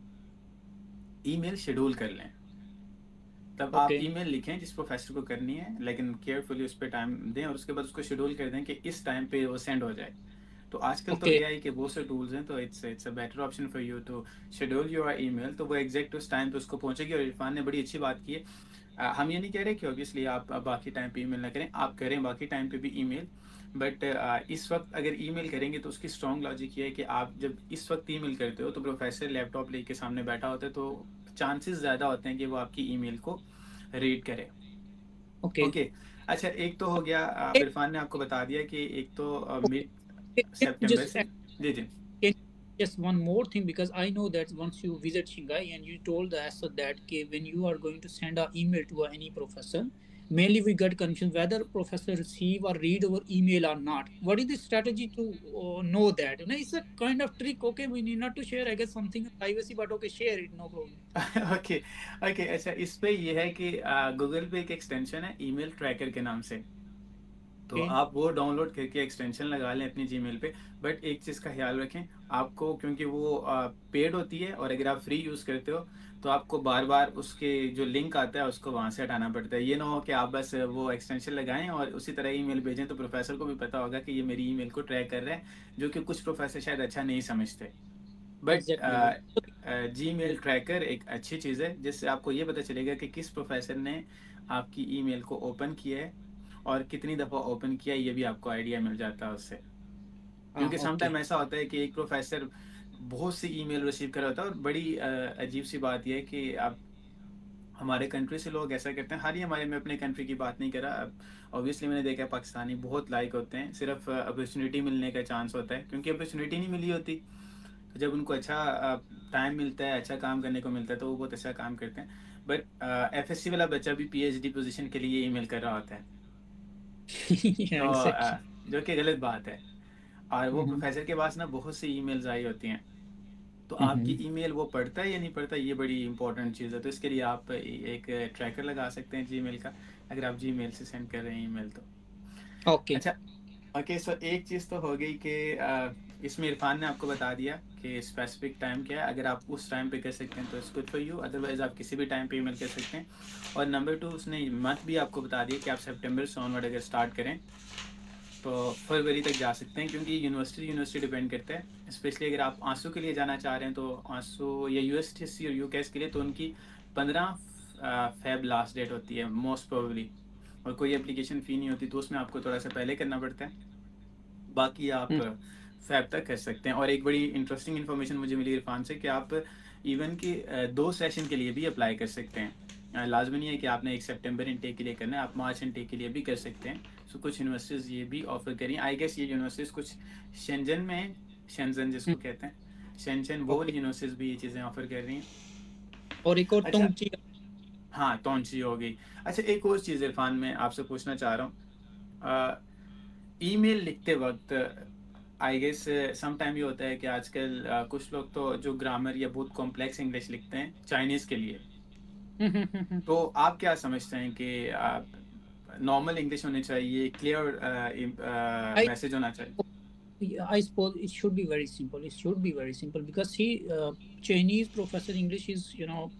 ईमेल शेड्यूल कर लें। तब आप ओके ईमेल लिखें जिस प्रोफेसर को करनी है, लेकिन केयरफुली उस पर टाइम दें, और उसके बाद उसको शेड्यूल कर दें कि इस टाइम पे वो सेंड हो जाए। तो आजकल तो ओके एआई के बहुत से टूल्स हैं, तो it's it's a better option for you to schedule your email, तो वो एग्जैक्ट उस टाइम पे उसको पहुंचेगी। और इरफान ने बड़ी अच्छी बात की है। आ, हम ये नहीं कह रहे कि ऑब्वियसली आप बाकी टाइम पे ईमेल ना करें, आप करें बाकी टाइम पे भी ईमेल, बट इस वक्त अगर ईमेल करेंगे तो उसकी स्ट्रॉन्ग लॉजिक ये है कि आप जब इस वक्त ईमेल करते हो तो प्रोफेसर लैपटॉप लेके सामने बैठा होता है, तो चांसेस ज़्यादा होते हैं कि वो आपकी ईमेल को रीड करे। ओके। ओके। अच्छा, एक तो हो गया, अब इरफान ने आपको बता दिया कि एक तो मिड सितंबर जस्ट से। जी जी। Can just one more thing, because I know that once you visit Shanghai and you told us that okay, when you are going to send an email to any professor, mainly we get confused whether professor receive or read our email or not. What is the strategy to uh, know that? You know, it's a kind of trick. Okay, we need not to share, I guess, something privacy, but okay, share it, no problem. Okay okay. अच्छा, इस पे ये है कि गूगल पे एक एक्सटेंशन है ईमेल ट्रैकर के नाम से, तो Okay, आप वो डाउनलोड करके एक्सटेंशन लगा लें अपनी जीमेल पे। बट एक चीज़ का ख्याल रखें, आपको, क्योंकि वो पेड होती है, और अगर आप फ्री यूज़ करते हो तो आपको बार बार उसके जो लिंक आता है उसको वहाँ से हटाना पड़ता है। ये ना हो कि आप बस वो एक्सटेंशन लगाएं और उसी तरह ईमेल भेजें, तो प्रोफेसर को भी पता होगा कि ये मेरी ईमेल को ट्रैक कर रहा है, जो कि कुछ प्रोफेसर शायद अच्छा नहीं समझते। exactly. But Gmail tracker एक अच्छी चीज़ है जिससे आपको ये पता चलेगा कि किस प्रोफेसर ने आपकी ईमेल को ओपन किया है और कितनी दफ़ा ओपन किया है, ये भी आपको आइडिया मिल जाता है उससे। Ah, क्योंकि okay. समटाइम ऐसा होता है कि एक प्रोफेसर बहुत सी ईमेल रिसीव कर रहा होता है, और बड़ी अजीब सी बात यह है कि आप, हमारे कंट्री से लोग ऐसा करते हैं, हाल ही हमारे, मैं अपने कंट्री की बात नहीं कर रहा, अब ऑब्वियसली मैंने देखा है पाकिस्तानी बहुत लाइक होते हैं, सिर्फ अपॉर्चुनिटी मिलने का चांस होता है, क्योंकि अपॉर्चुनिटी नहीं मिली होती, तो जब उनको अच्छा टाइम मिलता है, अच्छा काम करने को मिलता है, तो वो बहुत अच्छा काम करते हैं। बट एफ एस सी वाला बच्चा भी पी एच डी पोजिशन के लिए ईमेल कर रहा होता है, Yeah, तो exactly. uh, जो कि गलत बात है। और वो Mm-hmm. प्रोफेसर के पास ना बहुत सी ईमेल्स आई होती हैं, तो आपकी Mm-hmm. ईमेल वो पढ़ता है या नहीं पढ़ता, ये बड़ी इंपॉर्टेंट चीज़ है। तो इसके लिए आप एक ट्रैकर लगा सकते हैं जीमेल का, अगर आप जीमेल से सेंड कर रहे हैं ईमेल तो। Okay. अच्छा, ओके। सो एक चीज़ तो हो गई कि अ, इसमें इरफान ने आपको बता दिया कि स्पेसिफिक टाइम क्या है, अगर आप उस टाइम पे कर सकते हैं तो it's good for you, otherwise आप किसी भी टाइम पे ईमेल कर सकते हैं। और नंबर टू, उसने मंथ भी आपको बता दिया कि आप सितंबर से ऑनवर्ड अगर स्टार्ट करें तो फरवरी तक जा सकते हैं, क्योंकि यूनिवर्सिटी यूनिवर्सिटी डिपेंड करता है। स्पेशली अगर आप आंसू के लिए जाना चाह रहे हैं तो आंसू या यू एस टी सी और यू के एस के लिए तो उनकी पंद्रह फेब लास्ट डेट होती है मोस्ट प्रोबेबली, और कोई एप्लीकेशन फ़ी नहीं होती, तो उसमें आपको थोड़ा सा पहले करना पड़ता है, बाकी आप Mm. फैब तक कर सकते हैं। और एक बड़ी इंटरेस्टिंग इन्फॉर्मेशन मुझे मिली इरफान से कि आप इवन कि दो सेशन के लिए भी अप्लाई कर सकते हैं, लाजमी नहीं है कि आपने एक सितंबर इनटेक के लिए करना है, आप मार्च इनटेक के लिए भी कर सकते हैं। सो कुछ यूनिवर्सिटीज़ ये भी ऑफर करी, आई गेस ये यूनिवर्सिटीज़ कुछ शेंजन में, शेंजन जिसको Mm. कहते हैं, शेंजन, वो Okay. यूनिवर्सिटीज़ भी ये चीज़ें ऑफर कर रही हैं। और एक और अच्छा, टोंची। हाँ, तोंची हो गई। अच्छा, एक और चीज़ इरफान मैं आपसे पूछना चाह रहा हूँ, ईमेल लिखते वक्त आई गेस सम टाइम ये होता है कि आजकल uh, कुछ लोग तो जो ग्रामर या बहुत कॉम्प्लेक्स इंग्लिश लिखते हैं चाइनीज़ के लिए, तो आप क्या समझते हैं कि नॉर्मल इंग्लिश होनी चाहिए, क्लियर I मैसेज होना चाहिए? I suppose it should be very simple. It should be very simple because see, uh, Chinese professor English is, you know,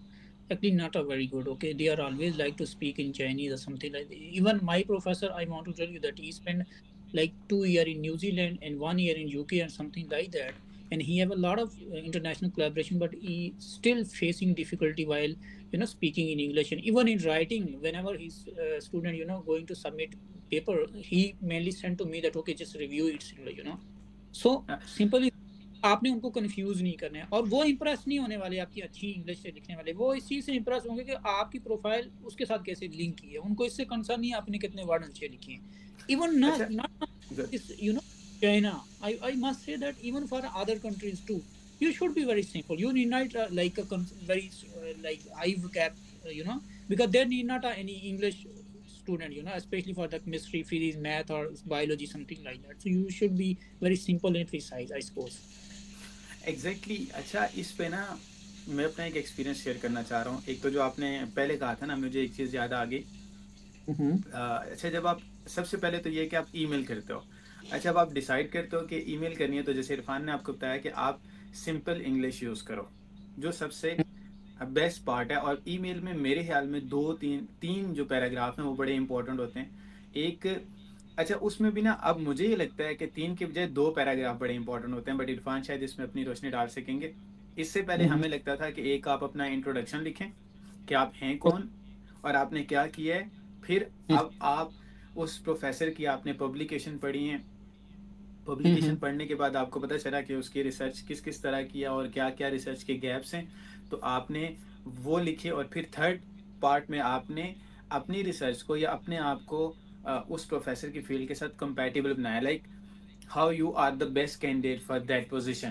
actually not a very good. Okay, they are always like to speak in Chinese or something like that. Even my professor, I want to tell you that he spent like two year in New Zealand and one year in U K and something like that, and he have a lot of uh, international collaboration, but he still facing difficulty while you know speaking in English, and even in writing. Whenever his uh, student you know going to submit paper, he mainly sent to me that okay, just review it, you know. So Uh, simply आपने उनको कंफ्यूज नहीं करना है, और वो इंप्रेस नहीं होने वाले आपकी अच्छी इंग्लिश से लिखने वाले, वो इस चीज़ से इंप्रेस होंगे कि आपकी प्रोफाइल उसके साथ कैसे लिंक की है, उनको इससे कंसर्न नहीं है आपने कितने वर्ड अच्छे लिखे हैं। इवन अच्छा, not not good. This you know China, I I must say that even for other countries too, you should be very simple. You need not uh, like a con- very uh, like I vocab, uh, you know, because there need not uh, any English student, you know, especially for the chemistry, physics, math, or biology, something like that. So you should be very simple and precise, I suppose. Exactly exactly, अच्छा इस पे ना मैं अपना एक एक्सपीरियंस शेयर करना चाह रहा हूँ। एक तो जो आपने पहले कहा था ना, मुझे एक चीज़ याद आ गई। Mm-hmm. अ, अच्छा, जब आप सबसे पहले तो ये कि आप ईमेल करते हो। अच्छा, अब आप डिसाइड करते हो कि ईमेल करनी है, तो जैसे इरफान ने आपको बताया कि आप सिंपल इंग्लिश यूज़ करो, जो सबसे बेस्ट पार्ट है। और ईमेल में मेरे ख्याल में दो तीन तीन जो पैराग्राफ हैं वो बड़े इंपॉर्टेंट होते हैं। एक, अच्छा उसमें भी ना अब मुझे ये लगता है कि तीन के बजाय दो पैराग्राफ बड़े इंपॉर्टेंट होते हैं, बट इरफान शायद इसमें अपनी रोशनी डाल सकेंगे। इससे पहले Mm-hmm. हमें लगता था कि एक आप अपना इंट्रोडक्शन लिखें कि आप हैं कौन और आपने क्या किया है। फिर अब आप उस प्रोफेसर की आपने पब्लिकेशन पढ़ी है, पब्लिकेशन Mm-hmm. पढ़ने के बाद आपको पता चला कि उसकी रिसर्च किस किस तरह किया और क्या क्या रिसर्च के गैप्स हैं, तो आपने वो लिखे। और फिर थर्ड पार्ट में आपने अपनी रिसर्च को या अपने आप को अ, उस प्रोफेसर की फील्ड के साथ कंपैटिबल बनाया, like how you are the best candidate for that position.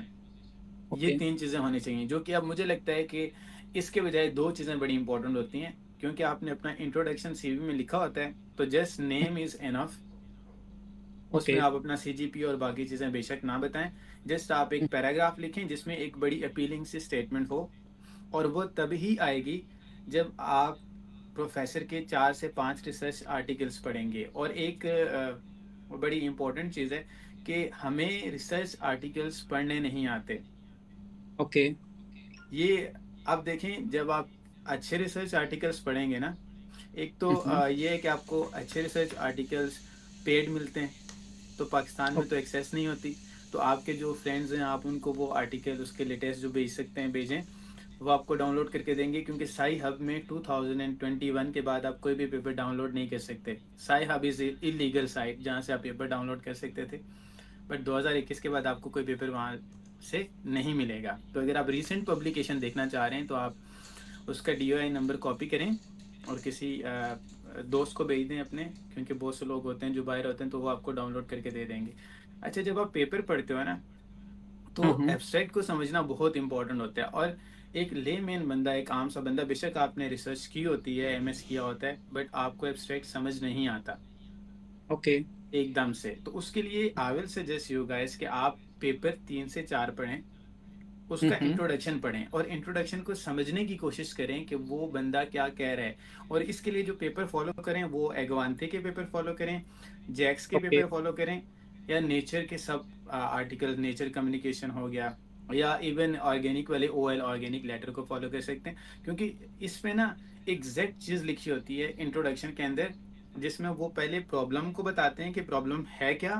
ये Okay. तीन चीज़ें होनी चाहिए, जो कि अब मुझे लगता है कि इसके बजाय दो चीज़ें बड़ी इंपॉर्टेंट होती हैं, क्योंकि आपने अपना इंट्रोडक्शन सीवी में लिखा होता है, तो जस्ट नेम इज़ एनफ। उसमें Okay. आप अपना सीजीपी और बाकी चीज़ें बेशक ना बताएं, जस्ट आप एक पैराग्राफ लिखें जिसमें एक बड़ी अपीलिंग सी स्टेटमेंट हो। और वो तभी आएगी जब आप प्रोफेसर के चार से पाँच रिसर्च आर्टिकल्स पढ़ेंगे। और एक अ, बड़ी इंपॉर्टेंट चीज़ है कि हमें रिसर्च आर्टिकल्स पढ़ने नहीं आते। Okay. ये आप देखें, जब आप अच्छे रिसर्च आर्टिकल्स पढ़ेंगे ना, एक तो Mm-hmm. अ, ये है कि आपको अच्छे रिसर्च आर्टिकल्स पेड मिलते हैं, तो पाकिस्तान में Okay. तो एक्सेस नहीं होती। तो आपके जो फ्रेंड्स हैं, आप उनको वो आर्टिकल उसके लेटेस्ट जो भेज सकते हैं भेजें, वो आपको डाउनलोड करके देंगे। क्योंकि साई हब में टू थाउजेंड ट्वेंटी वन के बाद आप कोई भी पेपर डाउनलोड नहीं कर सकते। Sci Hub is illegal site जहाँ से आप पेपर डाउनलोड कर सकते थे, बट दो हज़ार इक्कीस के बाद आपको कोई पेपर वहाँ से नहीं मिलेगा। तो अगर आप रीसेंट पब्लिकेशन देखना चाह रहे हैं तो आप उसका D O I number copy करें और किसी दोस्त को भेज दें अपने, क्योंकि बहुत से लोग होते हैं जो बाहर होते हैं, तो वो आपको डाउनलोड करके दे देंगे। अच्छा, जब आप पेपर पढ़ते हो ना, तो Mm-hmm. एब्स्ट्रैक्ट को समझना बहुत इंपॉर्टेंट होता है। और एक लेमैन बंदा, एक आम सा बंदा, बेशक आपने रिसर्च की होती है, एमएस किया होता है, बट आपको एब्स्ट्रैक्ट समझ नहीं आता Okay. एकदम से, तो उसके लिए I will suggest you guys कि आप पेपर तीन से चार पढ़ें, उसका Mm-hmm. इंट्रोडक्शन पढ़ें और इंट्रोडक्शन को समझने की कोशिश करें कि वो बंदा क्या कह रहा है। और इसके लिए जो पेपर फॉलो करें वो एगवांथे के पेपर फॉलो करें, जैक्स के Okay. पेपर फॉलो करें, या नेचर के सब आर्टिकल, नेचर कम्युनिकेशन हो गया, या इवन ऑर्गेनिक वाले ओ एल ऑर्गेनिक लेटर को फॉलो कर सकते हैं। क्योंकि इसमें ना एग्जैक्ट चीज़ लिखी होती है इंट्रोडक्शन के अंदर, जिसमें वो पहले प्रॉब्लम को बताते हैं कि प्रॉब्लम है क्या,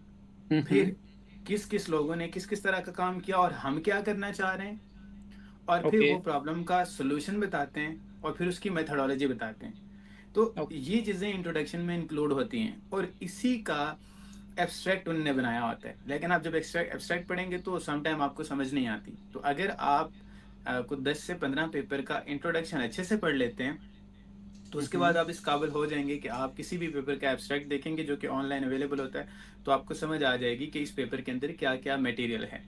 Mm-hmm. फिर किस किस लोगों ने किस किस तरह का काम किया और हम क्या करना चाह रहे हैं, और फिर वो Okay. प्रॉब्लम का सोल्यूशन बताते हैं, और फिर उसकी मेथडोलॉजी बताते हैं। तो Okay. ये चीज़ें इंट्रोडक्शन में इंक्लूड होती हैं और इसी का एब्स्ट्रैक्ट उन्होंने बनाया होता है। लेकिन आप जब एब्स्ट्रैक्ट एब्स्ट्रैक्ट पढ़ेंगे तो समटाइम आपको समझ नहीं आती। तो अगर आप आ, कुछ दस से पंद्रह पेपर का इंट्रोडक्शन अच्छे से पढ़ लेते हैं, तो उसके Mm-hmm. बाद आप इस काबिल हो जाएंगे कि आप किसी भी पेपर का एब्स्ट्रैक्ट देखेंगे जो कि ऑनलाइन अवेलेबल होता है, तो आपको समझ आ जाएगी कि इस पेपर के अंदर क्या क्या मटेरियल है।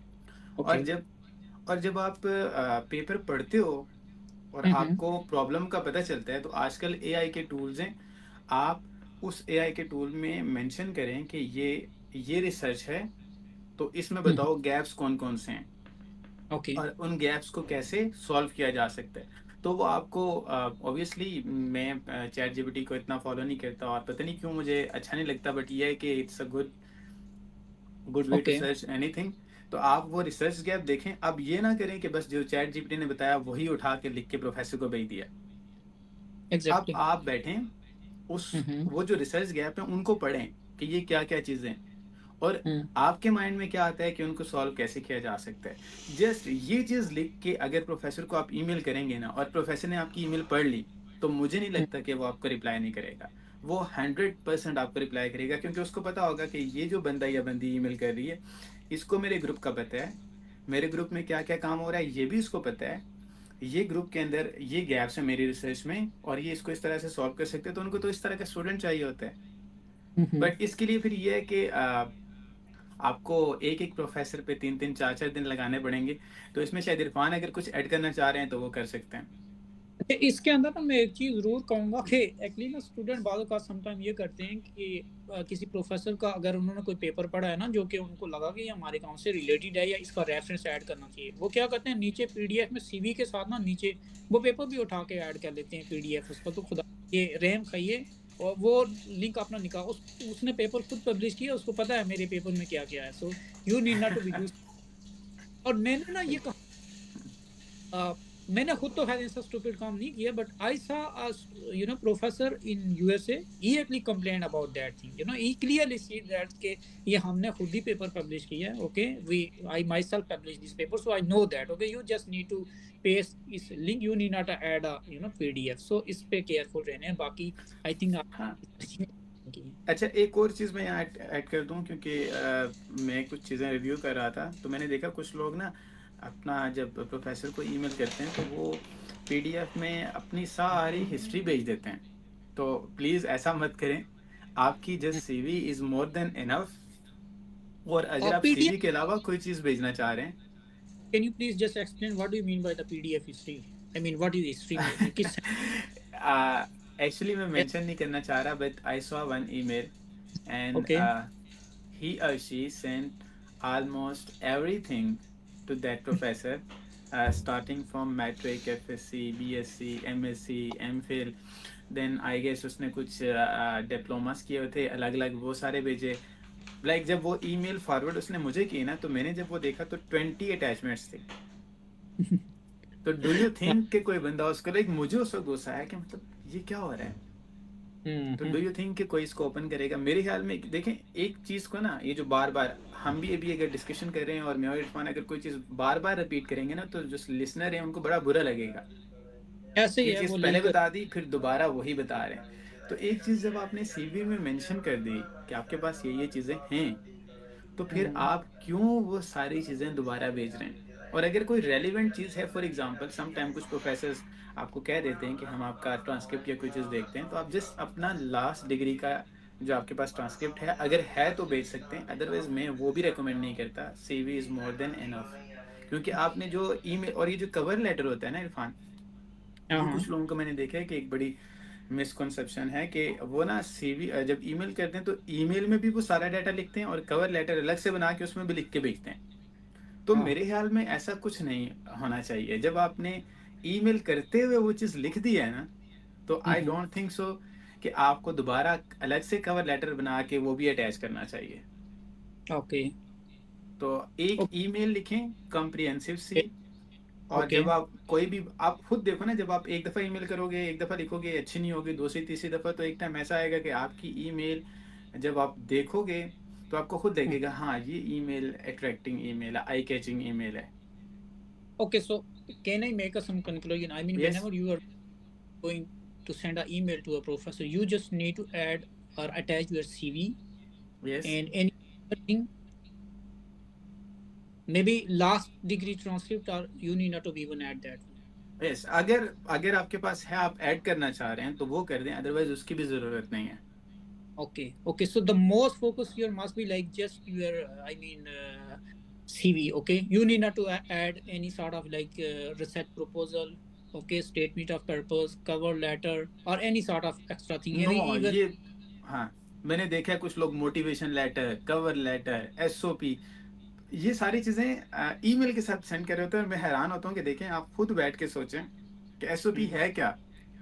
और Okay. जब और जब आप आ, पेपर पढ़ते हो और Mm-hmm. आपको प्रॉब्लम का पता चलता है, तो आजकल एआई के टूल्स हैं। आप उस एआई के टूल में मेंशन करें कि ये ये रिसर्च है, तो इसमें Mm-hmm. बताओ गैप्स कौन कौन से हैं Okay. और उन गैप्स को कैसे सॉल्व किया जा सकता है। तो वो आपको, ऑब्वियसली मैं चैट जीपीटी को इतना फॉलो नहीं करता और पता नहीं क्यों मुझे अच्छा नहीं लगता, बट ये है कि it's a good good way to Okay. Search anything. तो आप वो रिसर्च गैप देखें। अब ये ना करें कि बस जो चैट जीपीटी ने बताया वही उठा के लिख के प्रोफेसर को भेज दिया। अब एग्जैक्टली। आप बैठें, उस हम्म। वो जो रिसर्च गैप है उनको पढ़ें कि ये क्या क्या चीज़ें हैं, और हम्म। आपके माइंड में क्या आता है कि उनको सॉल्व कैसे किया जा सकता है। जस्ट ये चीज़ लिख के अगर प्रोफेसर को आप ईमेल करेंगे ना, और प्रोफेसर ने आपकी ईमेल पढ़ ली, तो मुझे नहीं हम्म। लगता कि वो आपको रिप्लाई नहीं करेगा। वो हंड्रेड परसेंट आपको रिप्लाई करेगा, क्योंकि उसको पता होगा कि ये जो बंदा या बंदी ईमेल कर रही है, इसको मेरे ग्रुप का पता है, मेरे ग्रुप में क्या क्या काम हो रहा है ये भी इसको पता है, ये ग्रुप के अंदर ये गैप्स है मेरी रिसर्च में, और ये इसको इस तरह से सॉल्व कर सकते हैं। तो उनको तो इस तरह का स्टूडेंट चाहिए होता है। हम्म। बट इसके लिए फिर ये है कि आ, आपको एक एक प्रोफेसर पे तीन तीन चार चार दिन लगाने पड़ेंगे। तो इसमें शायद इरफान अगर कुछ ऐड करना चाह रहे हैं तो वो कर सकते हैं। अच्छा, इसके अंदर ना मैं एक चीज जरूर कहूंगा कि एक्चुअली ना स्टूडेंट बाज़ का समटाइम ये करते हैं कि अ, किसी प्रोफेसर का अगर उन्होंने कोई पेपर पढ़ा है ना जो कि उनको लगा कि ये हमारे काम से रिलेटेड है या इसका रेफरेंस ऐड करना चाहिए, वो क्या करते हैं नीचे पीडीएफ में सीवी के साथ ना नीचे वो पेपर भी उठा के ऐड कर लेते हैं पीडीएफ उसका। तो खुदा ये रैम खाइए, और वो लिंक अपना निकाल, उस उसने पेपर खुद पब्लिश किया, उसको पता है मेरे पेपर में क्या क्या है। So you need not to be use. और मैंने ना ये कहा, uh, मैंने खुद तो खैर ऐसा स्टूपिड काम नहीं किया, but I saw you know professor in USA he actually complain about that thing, you know he clearly see that के ये हमने खुद ही पेपर पब्लिश किया है। Okay, we I myself publish this paper, so I know that. Okay, you just need to paste इस link, you need not add a you know PDF. So इस पे केयरफुल रहने हैं। बाकी आई थिंक हाँ, आप अच्छा एक और चीज़ मैं यहाँ ऐड कर दूँ, क्योंकि आ, मैं कुछ चीज़ें रिव्यू कर रहा था तो मैंने देखा कुछ लोग ना अपना जब प्रोफेसर को ईमेल करते हैं तो वो पीडीएफ में अपनी सारी हिस्ट्री भेज देते हैं। तो प्लीज़ ऐसा मत करें। आपकी just CV is more than enough. और अगर और आप सीवी पीडीएफ, के अलावा कोई चीज़ भेजना चाह रहे हैं, can you please just explain what do you mean by the PDF history? I mean what is history में किस? एक्चुअली मैं मेंशन नहीं करना चाह रहा, but I saw one email and okay. he or she sent almost everything to that professor, uh, starting from matric, F S C, B S c, M S c, MPhil, then I guess उसने कुछ डिप्लोमास किए थे अलग अलग, वो सारे भेजे। लाइक जब वो ईमेल फॉरवर्ड उसने मुझे की ना, तो मैंने जब वो देखा तो ट्वेंटी अटैचमेंट्स थे। तो डू यू थिंक कि कोई बंदा उसको, लाइक मुझे उस वक्त गुस्सा आया कि मतलब ये क्या हो रहा है। तो डू यू थिंक कि कोई इसको ओपन करेगा? मेरे ख्याल में देखें एक चीज़ को ना, ये जो बार बार हम भी अभी अगर डिस्कशन कर रहे हैं और मैं और इरफान अगर कोई चीज़ बार बार रिपीट करेंगे ना, तो जो लिसनर है उनको बड़ा बुरा लगेगा। ऐसे ही ये है चीज़ वो पहले लिंक। बता दी फिर दोबारा वही बता रहे हैं। तो एक चीज़ जब आपने सीवी में मेंशन कर दी कि आपके पास ये ये चीज़ें हैं, तो फिर आप क्यों वो सारी चीज़ें दोबारा भेज रहे हैं? और अगर कोई रेलिवेंट चीज़ है, फॉर एग्जांपल सम टाइम कुछ प्रोफेसर आपको कह देते हैं कि हम आपका ट्रांसक्रिप्ट या कोई चीज़ देखते हैं, तो आप जस्ट अपना लास्ट डिग्री का जो आपके पास ट्रांसक्रिप्ट है अगर है तो भेज सकते हैं। अदरवाइज मैं वो भी रिकमेंड नहीं करता। CV is more than enough. क्योंकि आपने जो ईमेल और ये जो कवर लेटर होता है ना इरफान, हाँ ये हाँ। कुछ लोगों को मैंने देखा है कि एक बड़ी मिसकंसेप्शन है कि वो ना सीवी जब ईमेल करते हैं तो ईमेल में भी वो सारा डाटा लिखते हैं और कवर लेटर अलग से बना के उसमें भी लिख के भेजते हैं। तो हाँ। मेरे ख्याल में ऐसा कुछ नहीं होना चाहिए। जब आपने ईमेल करते हुए वो चीज़ लिख दी है ना, तो आई डोंट थिंक सो कि आपको दोबारा अलग से कवर लेटर बना के वो भी अटैच करना चाहिए। ओके। तो एक ईमेल लिखें कॉम्प्रिहेंसिव सी। और ओके। जब आप कोई भी, आप खुद देखो ना, जब आप एक दफ़ा ईमेल करोगे, एक दफ़ा लिखोगे अच्छी नहीं होगी, दूसरी तीसरी दफ़ा तो एक टाइम ऐसा आएगा कि आपकी ईमेल जब आप देखोगे तो आपको खुद लगेगा हाँ ये ईमेल अट्रैक्टिंग ईमेल है, आई कैचिंग ईमेल है। Okay, so can I make a some conclusion? I mean, yes. whenever you are going to send an email to a professor, you just need to add or attach your C V yes. and any other thing, maybe last degree transcript, or you need not to even add that one. Yes, अगर अगर आपके पास है, आप ऐड करना चाह रहे हैं तो वो कर दें, अदरवाइज उसकी भी ज़रूरत नहीं है। Okay, okay. So the most focus here must be like just your, uh, I mean, uh, C V. Okay, you need not to a- add any sort of like uh, research proposal. Okay, statement of purpose, cover letter, or any sort of extra thing. No Maybe even ये, हाँ, मैंने देखा है कुछ लोग motivation letter, cover letter, SOP, ये सारी चीज़ें ईमेल के साथ सेंड कर रहे होते हैं। और मैं हैरान होता हूँ कि देखें, आप खुद बैठ के सोचें कि एसओपी mm, है क्या,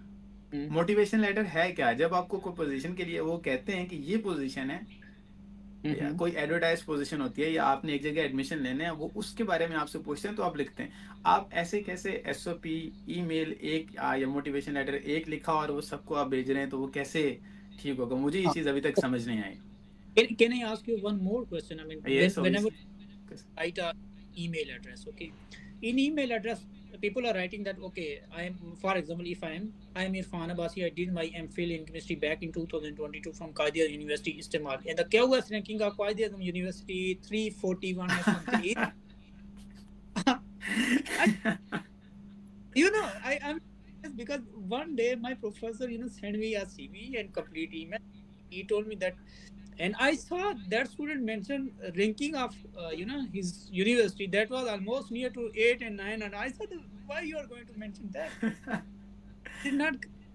mm, मोटिवेशन लेटर है क्या। जब आपको कोई पोजीशन के लिए वो कहते हैं कि ये पोजीशन है, या हम्म। कोई एडवर्टाइज पोजीशन होती है या आपने एक जगह एडमिशन लेने हैं, वो उसके बारे में आपसे पूछते हैं तो आप लिखते हैं। आप ऐसे कैसे एसओपी, ईमेल एक आ, या मोटिवेशन लेटर एक लिखा और वो सबको आप भेज रहे हैं, तो वो कैसे ठीक होगा? मुझे ये हाँ, चीज़ अभी तक समझ नहीं आई। can, can I ask you one more question? I mean, when, yes whenever obviously. write a email address, okay, in email address people are writing that, okay, I am, for example, if i am i am Irfan Abbasi, I did my MPhil in chemistry back in twenty twenty-two from Qaida University Istemal, and the Q S ranking of Qaida University three forty-one or something. I, you know, I am because one day my professor, you know, sent me a C V and complete email. He told me that, and I saw that student mention ranking of uh, you know, his university that was almost near to eight and nine, and I said, why you are going to mention that? Did not.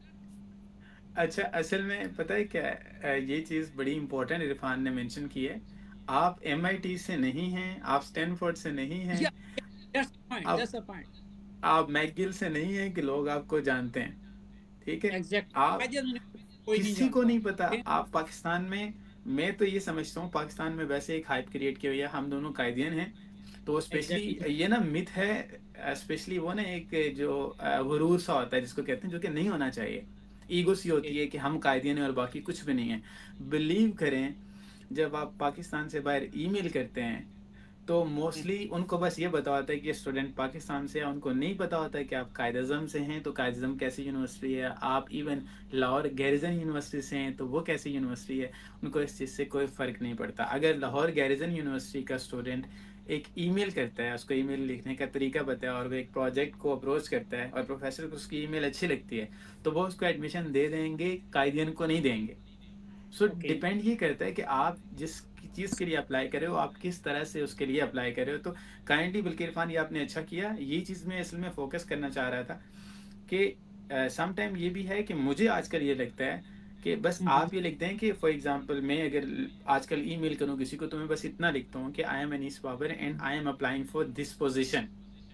अच्छा, असल में पता है क्या है, अ, ये चीज़ बड़ी इंपॉर्टेंट इरफान ने मेंशन की है। आप एमआईटी से नहीं हैं, आप स्टैनफोर्ड से नहीं हैं, Yeah, yeah, that's the point. आप That's the point. आप मैकगिल से नहीं हैं कि लोग आपको जानते हैं, ठीक है? Exactly. I आप just कोई नहीं किसी को जानता. नहीं पता। Okay? आप पाकिस्तान में, मैं तो ये समझता हूँ पाकिस्तान में वैसे एक हाइप क्रिएट की हुई है, हम दोनों कायदियन हैं, तो स्पेशली Exactly. ये ना मिथ है, स्पेशली वो ना एक जो अ, गुरूर सा होता है जिसको कहते हैं, जो कि नहीं होना चाहिए। ईगो सी होती Okay. है कि हम कायदियन हैं और बाकी कुछ भी नहीं है। बिलीव करें, जब आप पाकिस्तान से बाहर ईमेल करते हैं तो मोस्टली उनको बस ये पता होता है कि स्टूडेंट पाकिस्तान से है, उनको नहीं पता होता है कि आप कायद-ए-आज़म से हैं तो कायद-ए-आज़म कैसी यूनिवर्सिटी है, आप इवन लाहौर गैरिजन यूनिवर्सिटी से हैं तो वो कैसी यूनिवर्सिटी है, उनको इस चीज़ से कोई फ़र्क नहीं पड़ता। अगर लाहौर गैरिजन यूनिवर्सिटी का स्टूडेंट एक ईमेल करता है, उसको ईमेल लिखने का तरीका बताया और वो एक प्रोजेक्ट को अप्रोच करता है और प्रोफेसर को उसकी ईमेल अच्छी लगती है, तो वो उसको एडमिशन दे देंगे, कायदियन को नहीं देंगे। सो so, Okay. डिपेंड ये करता है कि आप जिस चीज़ के लिए अप्लाई कर रहे हो, आप किस तरह से उसके लिए अप्लाई कर रहे हो। तो काइंडली बल्कि इरफान, ये आपने अच्छा किया, ये चीज़ मैं असल में फोकस करना चाह रहा था कि सम टाइम ये भी है कि मुझे आजकल ये लगता है कि बस Mm-hmm. आप ये लिखते हैं कि फॉर एग्जांपल मैं अगर आजकल ईमेल करूं किसी को, तो मैं बस इतना लिखता हूं कि I am Anees Babar and I am applying for this position,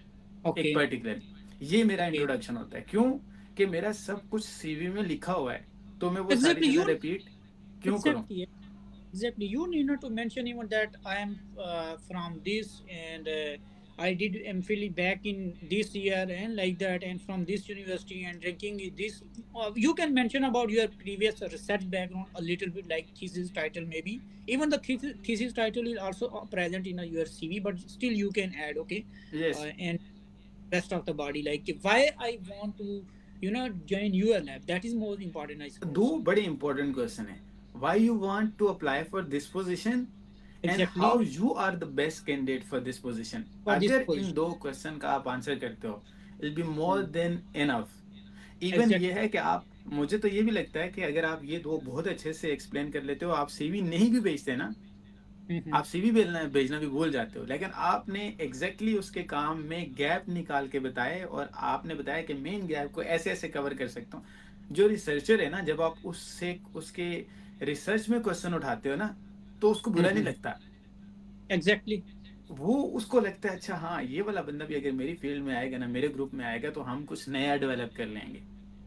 एक Okay. पर्टिकुलर, ये मेरा Okay. इंट्रोडक्शन होता है। क्यों? कि मेरा सब कुछ सीवी में लिखा हुआ है, तो मैं वो सारी Exactly. चीज़ें You रिपीट क्यों करूं? exactly. Exactly. You need not to mention even that I am uh, from this, and uh, I did MPhil back in this year and like that, and from this university and ranking is this. Uh, you can mention about your previous research background a little bit, like thesis title maybe. Even the thesis, thesis title is also uh, present in uh, your C V, but still you can add, okay, yes. uh, and rest of the body, like why I want to, you know, join your lab. That is more important, I दो suppose. बड़े इंपॉर्टेंट क्वेश्चन है, why you want to apply for this position and how Exactly you are the best candidate for this position. for this अगर इन position. दो क्वेश्चन का आप आंसर करते हो, it be more Hmm. Then enough. Even ये Exactly. है कि आप, मुझे तो ये भी लगता है कि अगर आप ये दो बहुत अच्छे से एक्सप्लेन कर लेते हो, आप सीवी नहीं भी भेजते ना, Mm-hmm. आप सीवी भेजना भेजना भी भूल जाते हो, लेकिन आपने एग्जैक्टली exactly उसके काम में गैप निकाल के बताए और आपने बताया कि मेन गैप को ऐसे ऐसे कवर कर सकता हूँ। जो रिसर्चर है ना, जब आप उससे उसके रिसर्च में क्वेश्चन उठाते हो ना, तो उसको बुरा नहीं Mm-hmm. लगता। Exactly. वो उसको लगता है अच्छा हाँ, ये वाला बंदा भी अगर मेरी फील्ड में आएगा ना, मेरे ग्रुप में आएगा, तो हम कुछ नया डेवलप कर लेंगे।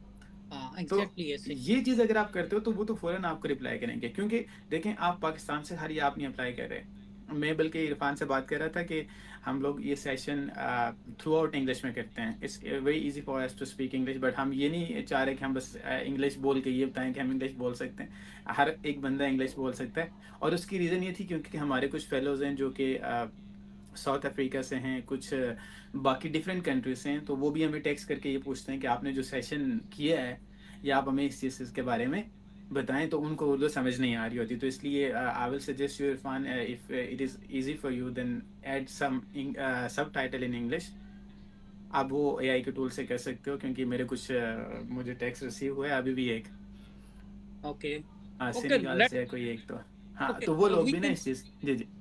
Uh, तो exactly. Yes. ये चीज़ अगर आप करते हो तो वो तो फ़ौरन आपको रिप्लाई करेंगे, क्योंकि देखें आप पाकिस्तान से हर ये आप नहीं अप्लाई कर रहे। मैं बल्कि इरफान से बात कर रहा था कि हम लोग ये सेशन थ्रू आउट इंग्लिश में करते हैं। It's very easy for us to speak English, but हम ये नहीं चाह रहे कि हम बस इंग्लिश बोल के ये बताएं कि हम इंग्लिश बोल सकते हैं। हर एक बंदा इंग्लिश बोल सकता है, और उसकी रीज़न ये थी क्योंकि हमारे कुछ फेलोज़ हैं जो कि साउथ अफ्रीका से हैं, कुछ बाकी डिफरेंट कंट्रीज से हैं, तो वो भी हमें टेक्स्ट करके ये पूछते हैं कि आपने जो सेशन किया है या आप हमें इस चीज़ के बारे में बताएं, तो उनको उर्दू समझ नहीं आ रही होती। तो इसलिए I will suggest you Irfan, if it is easy for you, then add some subtitle in English. आप वो एआई के टूल से कर सकते हो, क्योंकि मेरे कुछ uh, मुझे टेक्स्ट रिसीव हुआ है अभी भी एक Okay. uh, Okay. सेनेगाल Let. से है कोई एक, तो हाँ, Okay. तो वो So लोग we भी ना can इस चीज़, जी जी।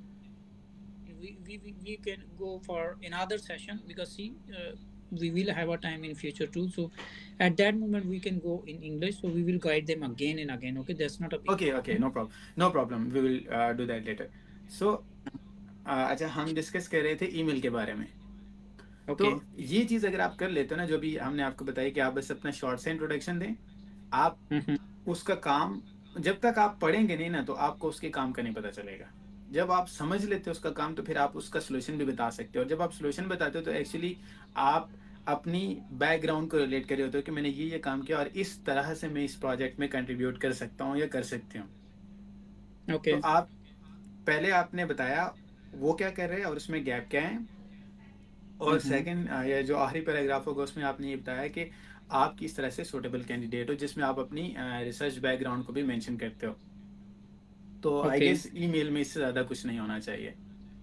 we, we, we we can go for another session because see, uh, we will have a time in future too. So at that moment we can go in English. So we will guide them again and again. Okay. That's not a big okay okay, problem. No problem, no problem, we will do that letter. So अच्छा, हम डिस्कस कर रहे थे ईमेल के बारे में। तो Okay. ये चीज़ अगर आप कर लेते हो ना, जो भी हमने आपको बताया कि आप बस अपना शॉर्ट से इंट्रोडक्शन दें, आप Mm-hmm. उसका काम जब तक आप पढ़ेंगे नहीं ना, तो आपको उसके काम का नहीं पता चलेगा। जब आप समझ लेते हो उसका काम, तो फिर आप उसका सॉल्यूशन भी बता सकते हो, और जब आप सॉल्यूशन बताते हो तो एक्चुअली आप अपनी बैकग्राउंड को रिलेट कर रहे होते हो कि मैंने ये ये काम किया और इस तरह से मैं इस प्रोजेक्ट में कंट्रीब्यूट कर सकता हूँ या कर सकती हूँ। तो ओके। आप पहले आपने बताया वो क्या कर रहे हैं और उसमें गैप क्या है, और हम्म। सेकंड ये जो आखिरी पैराग्राफ होगा उसमें आपने ये बताया कि आप किस तरह से सूटेबल कैंडिडेट हो, जिसमें आप अपनी रिसर्च बैकग्राउंड को भी मेंशन करते हो। तो आई ओके। गेस ईमेल में इससे ज़्यादा कुछ नहीं होना चाहिए।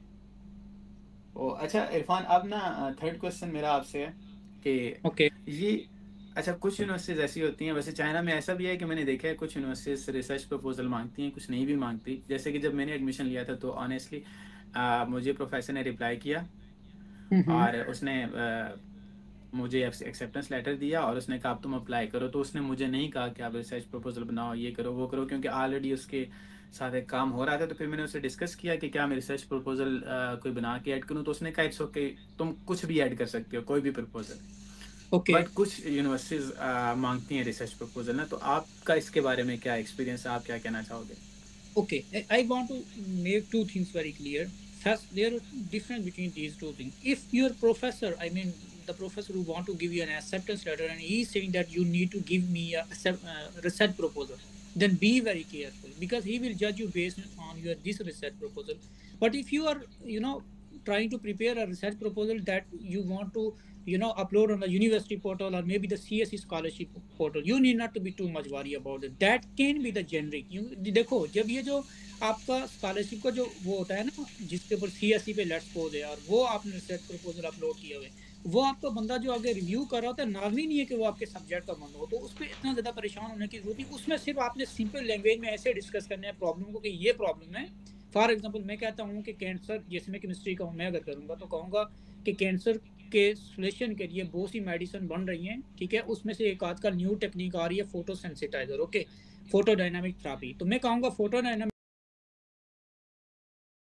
ओ अच्छा इरफान, अब ना थर्ड क्वेश्चन मेरा आपसे है कि ओके। ये, अच्छा कुछ यूनिवर्सिटीज़ ऐसी होती हैं, वैसे चाइना में ऐसा भी है कि मैंने देखा है कुछ यूनिवर्सिटीज़ रिसर्च प्रपोजल मांगती हैं, कुछ नहीं भी मांगती। जैसे कि जब मैंने एडमिशन लिया था तो ऑनेस्टली मुझे प्रोफेसर ने रिप्लाई किया हम्म। और उसने आ, मुझे एक्सेप्टेंस लेटर दिया और उसने कहा अब तुम अप्लाई करो। तो उसने मुझे नहीं कहा कि आप रिसर्च प्रपोजल बनाओ, ये करो वो करो, क्योंकि ऑलरेडी उसके साथ एक काम हो रहा था। तो फिर मैंने उससे डिस्कस किया कि क्या मैं रिसर्च प्रपोजल कोई बना के ऐड करूँ, तो उसने कहा इट्स ओके, तुम कुछ भी ऐड कर सकते हो, कोई भी प्रपोजल। ओके। बट कुछ यूनिवर्सिटीज मांगती हैं रिसर्च प्रपोजल ना, तो आपका इसके बारे में क्या एक्सपीरियंस है, आप क्या कहना चाहोगे? Okay, I I want to make two things very clear. First, there is difference between these two things. If your professor, I mean the professor who want to give you an acceptance letter and he is saying that you need to give me a accept, uh, research proposal, then be very careful because he will judge you based on your this research proposal. But if you are, you know, trying to prepare a research proposal that you want to, you know, upload on the university portal or maybe the C S E scholarship portal, you need not to be too much worry about it. That can be the generic. You देखो जब ये जो आपका स्कॉलरशिप का जो वो होता है ना जिसके ऊपर सी एस सी पे लेट्स सपोज है और वो आपने रिसर्च प्रपोजल अपलोड किए हुए, वो आपका बंदा जो आगे रिव्यू कर रहा होता है, नाजमी नहीं है कि वो आपके सब्जेक्ट का बंदा हो, तो उस पर इतना ज़्यादा परेशान होने की जरूरत नहीं। उसमें सिर्फ आपने सिंपल लैंग्वेज में ऐसे डिस्कस करना है प्रॉब्लम को कि ये प्रॉब्लम है। फॉर एग्जाम्पल मैं कहता हूँ कि कैंसर, जैसे मैं केमिस्ट्री का हूँ, मैं अगर करूँगा तो कहूँगा कि कैंसर के सोल्यूशन के लिए बहुत सी मेडिसिन बन रही हैं, ठीक है, उसमें से एक आजकल न्यू टेक्निक आ रही है फोटोसेंसिटाइजर, ओके, फोटोडायनामिक थेरेपी। तो मैं कहूँगा फोटोडायनामिक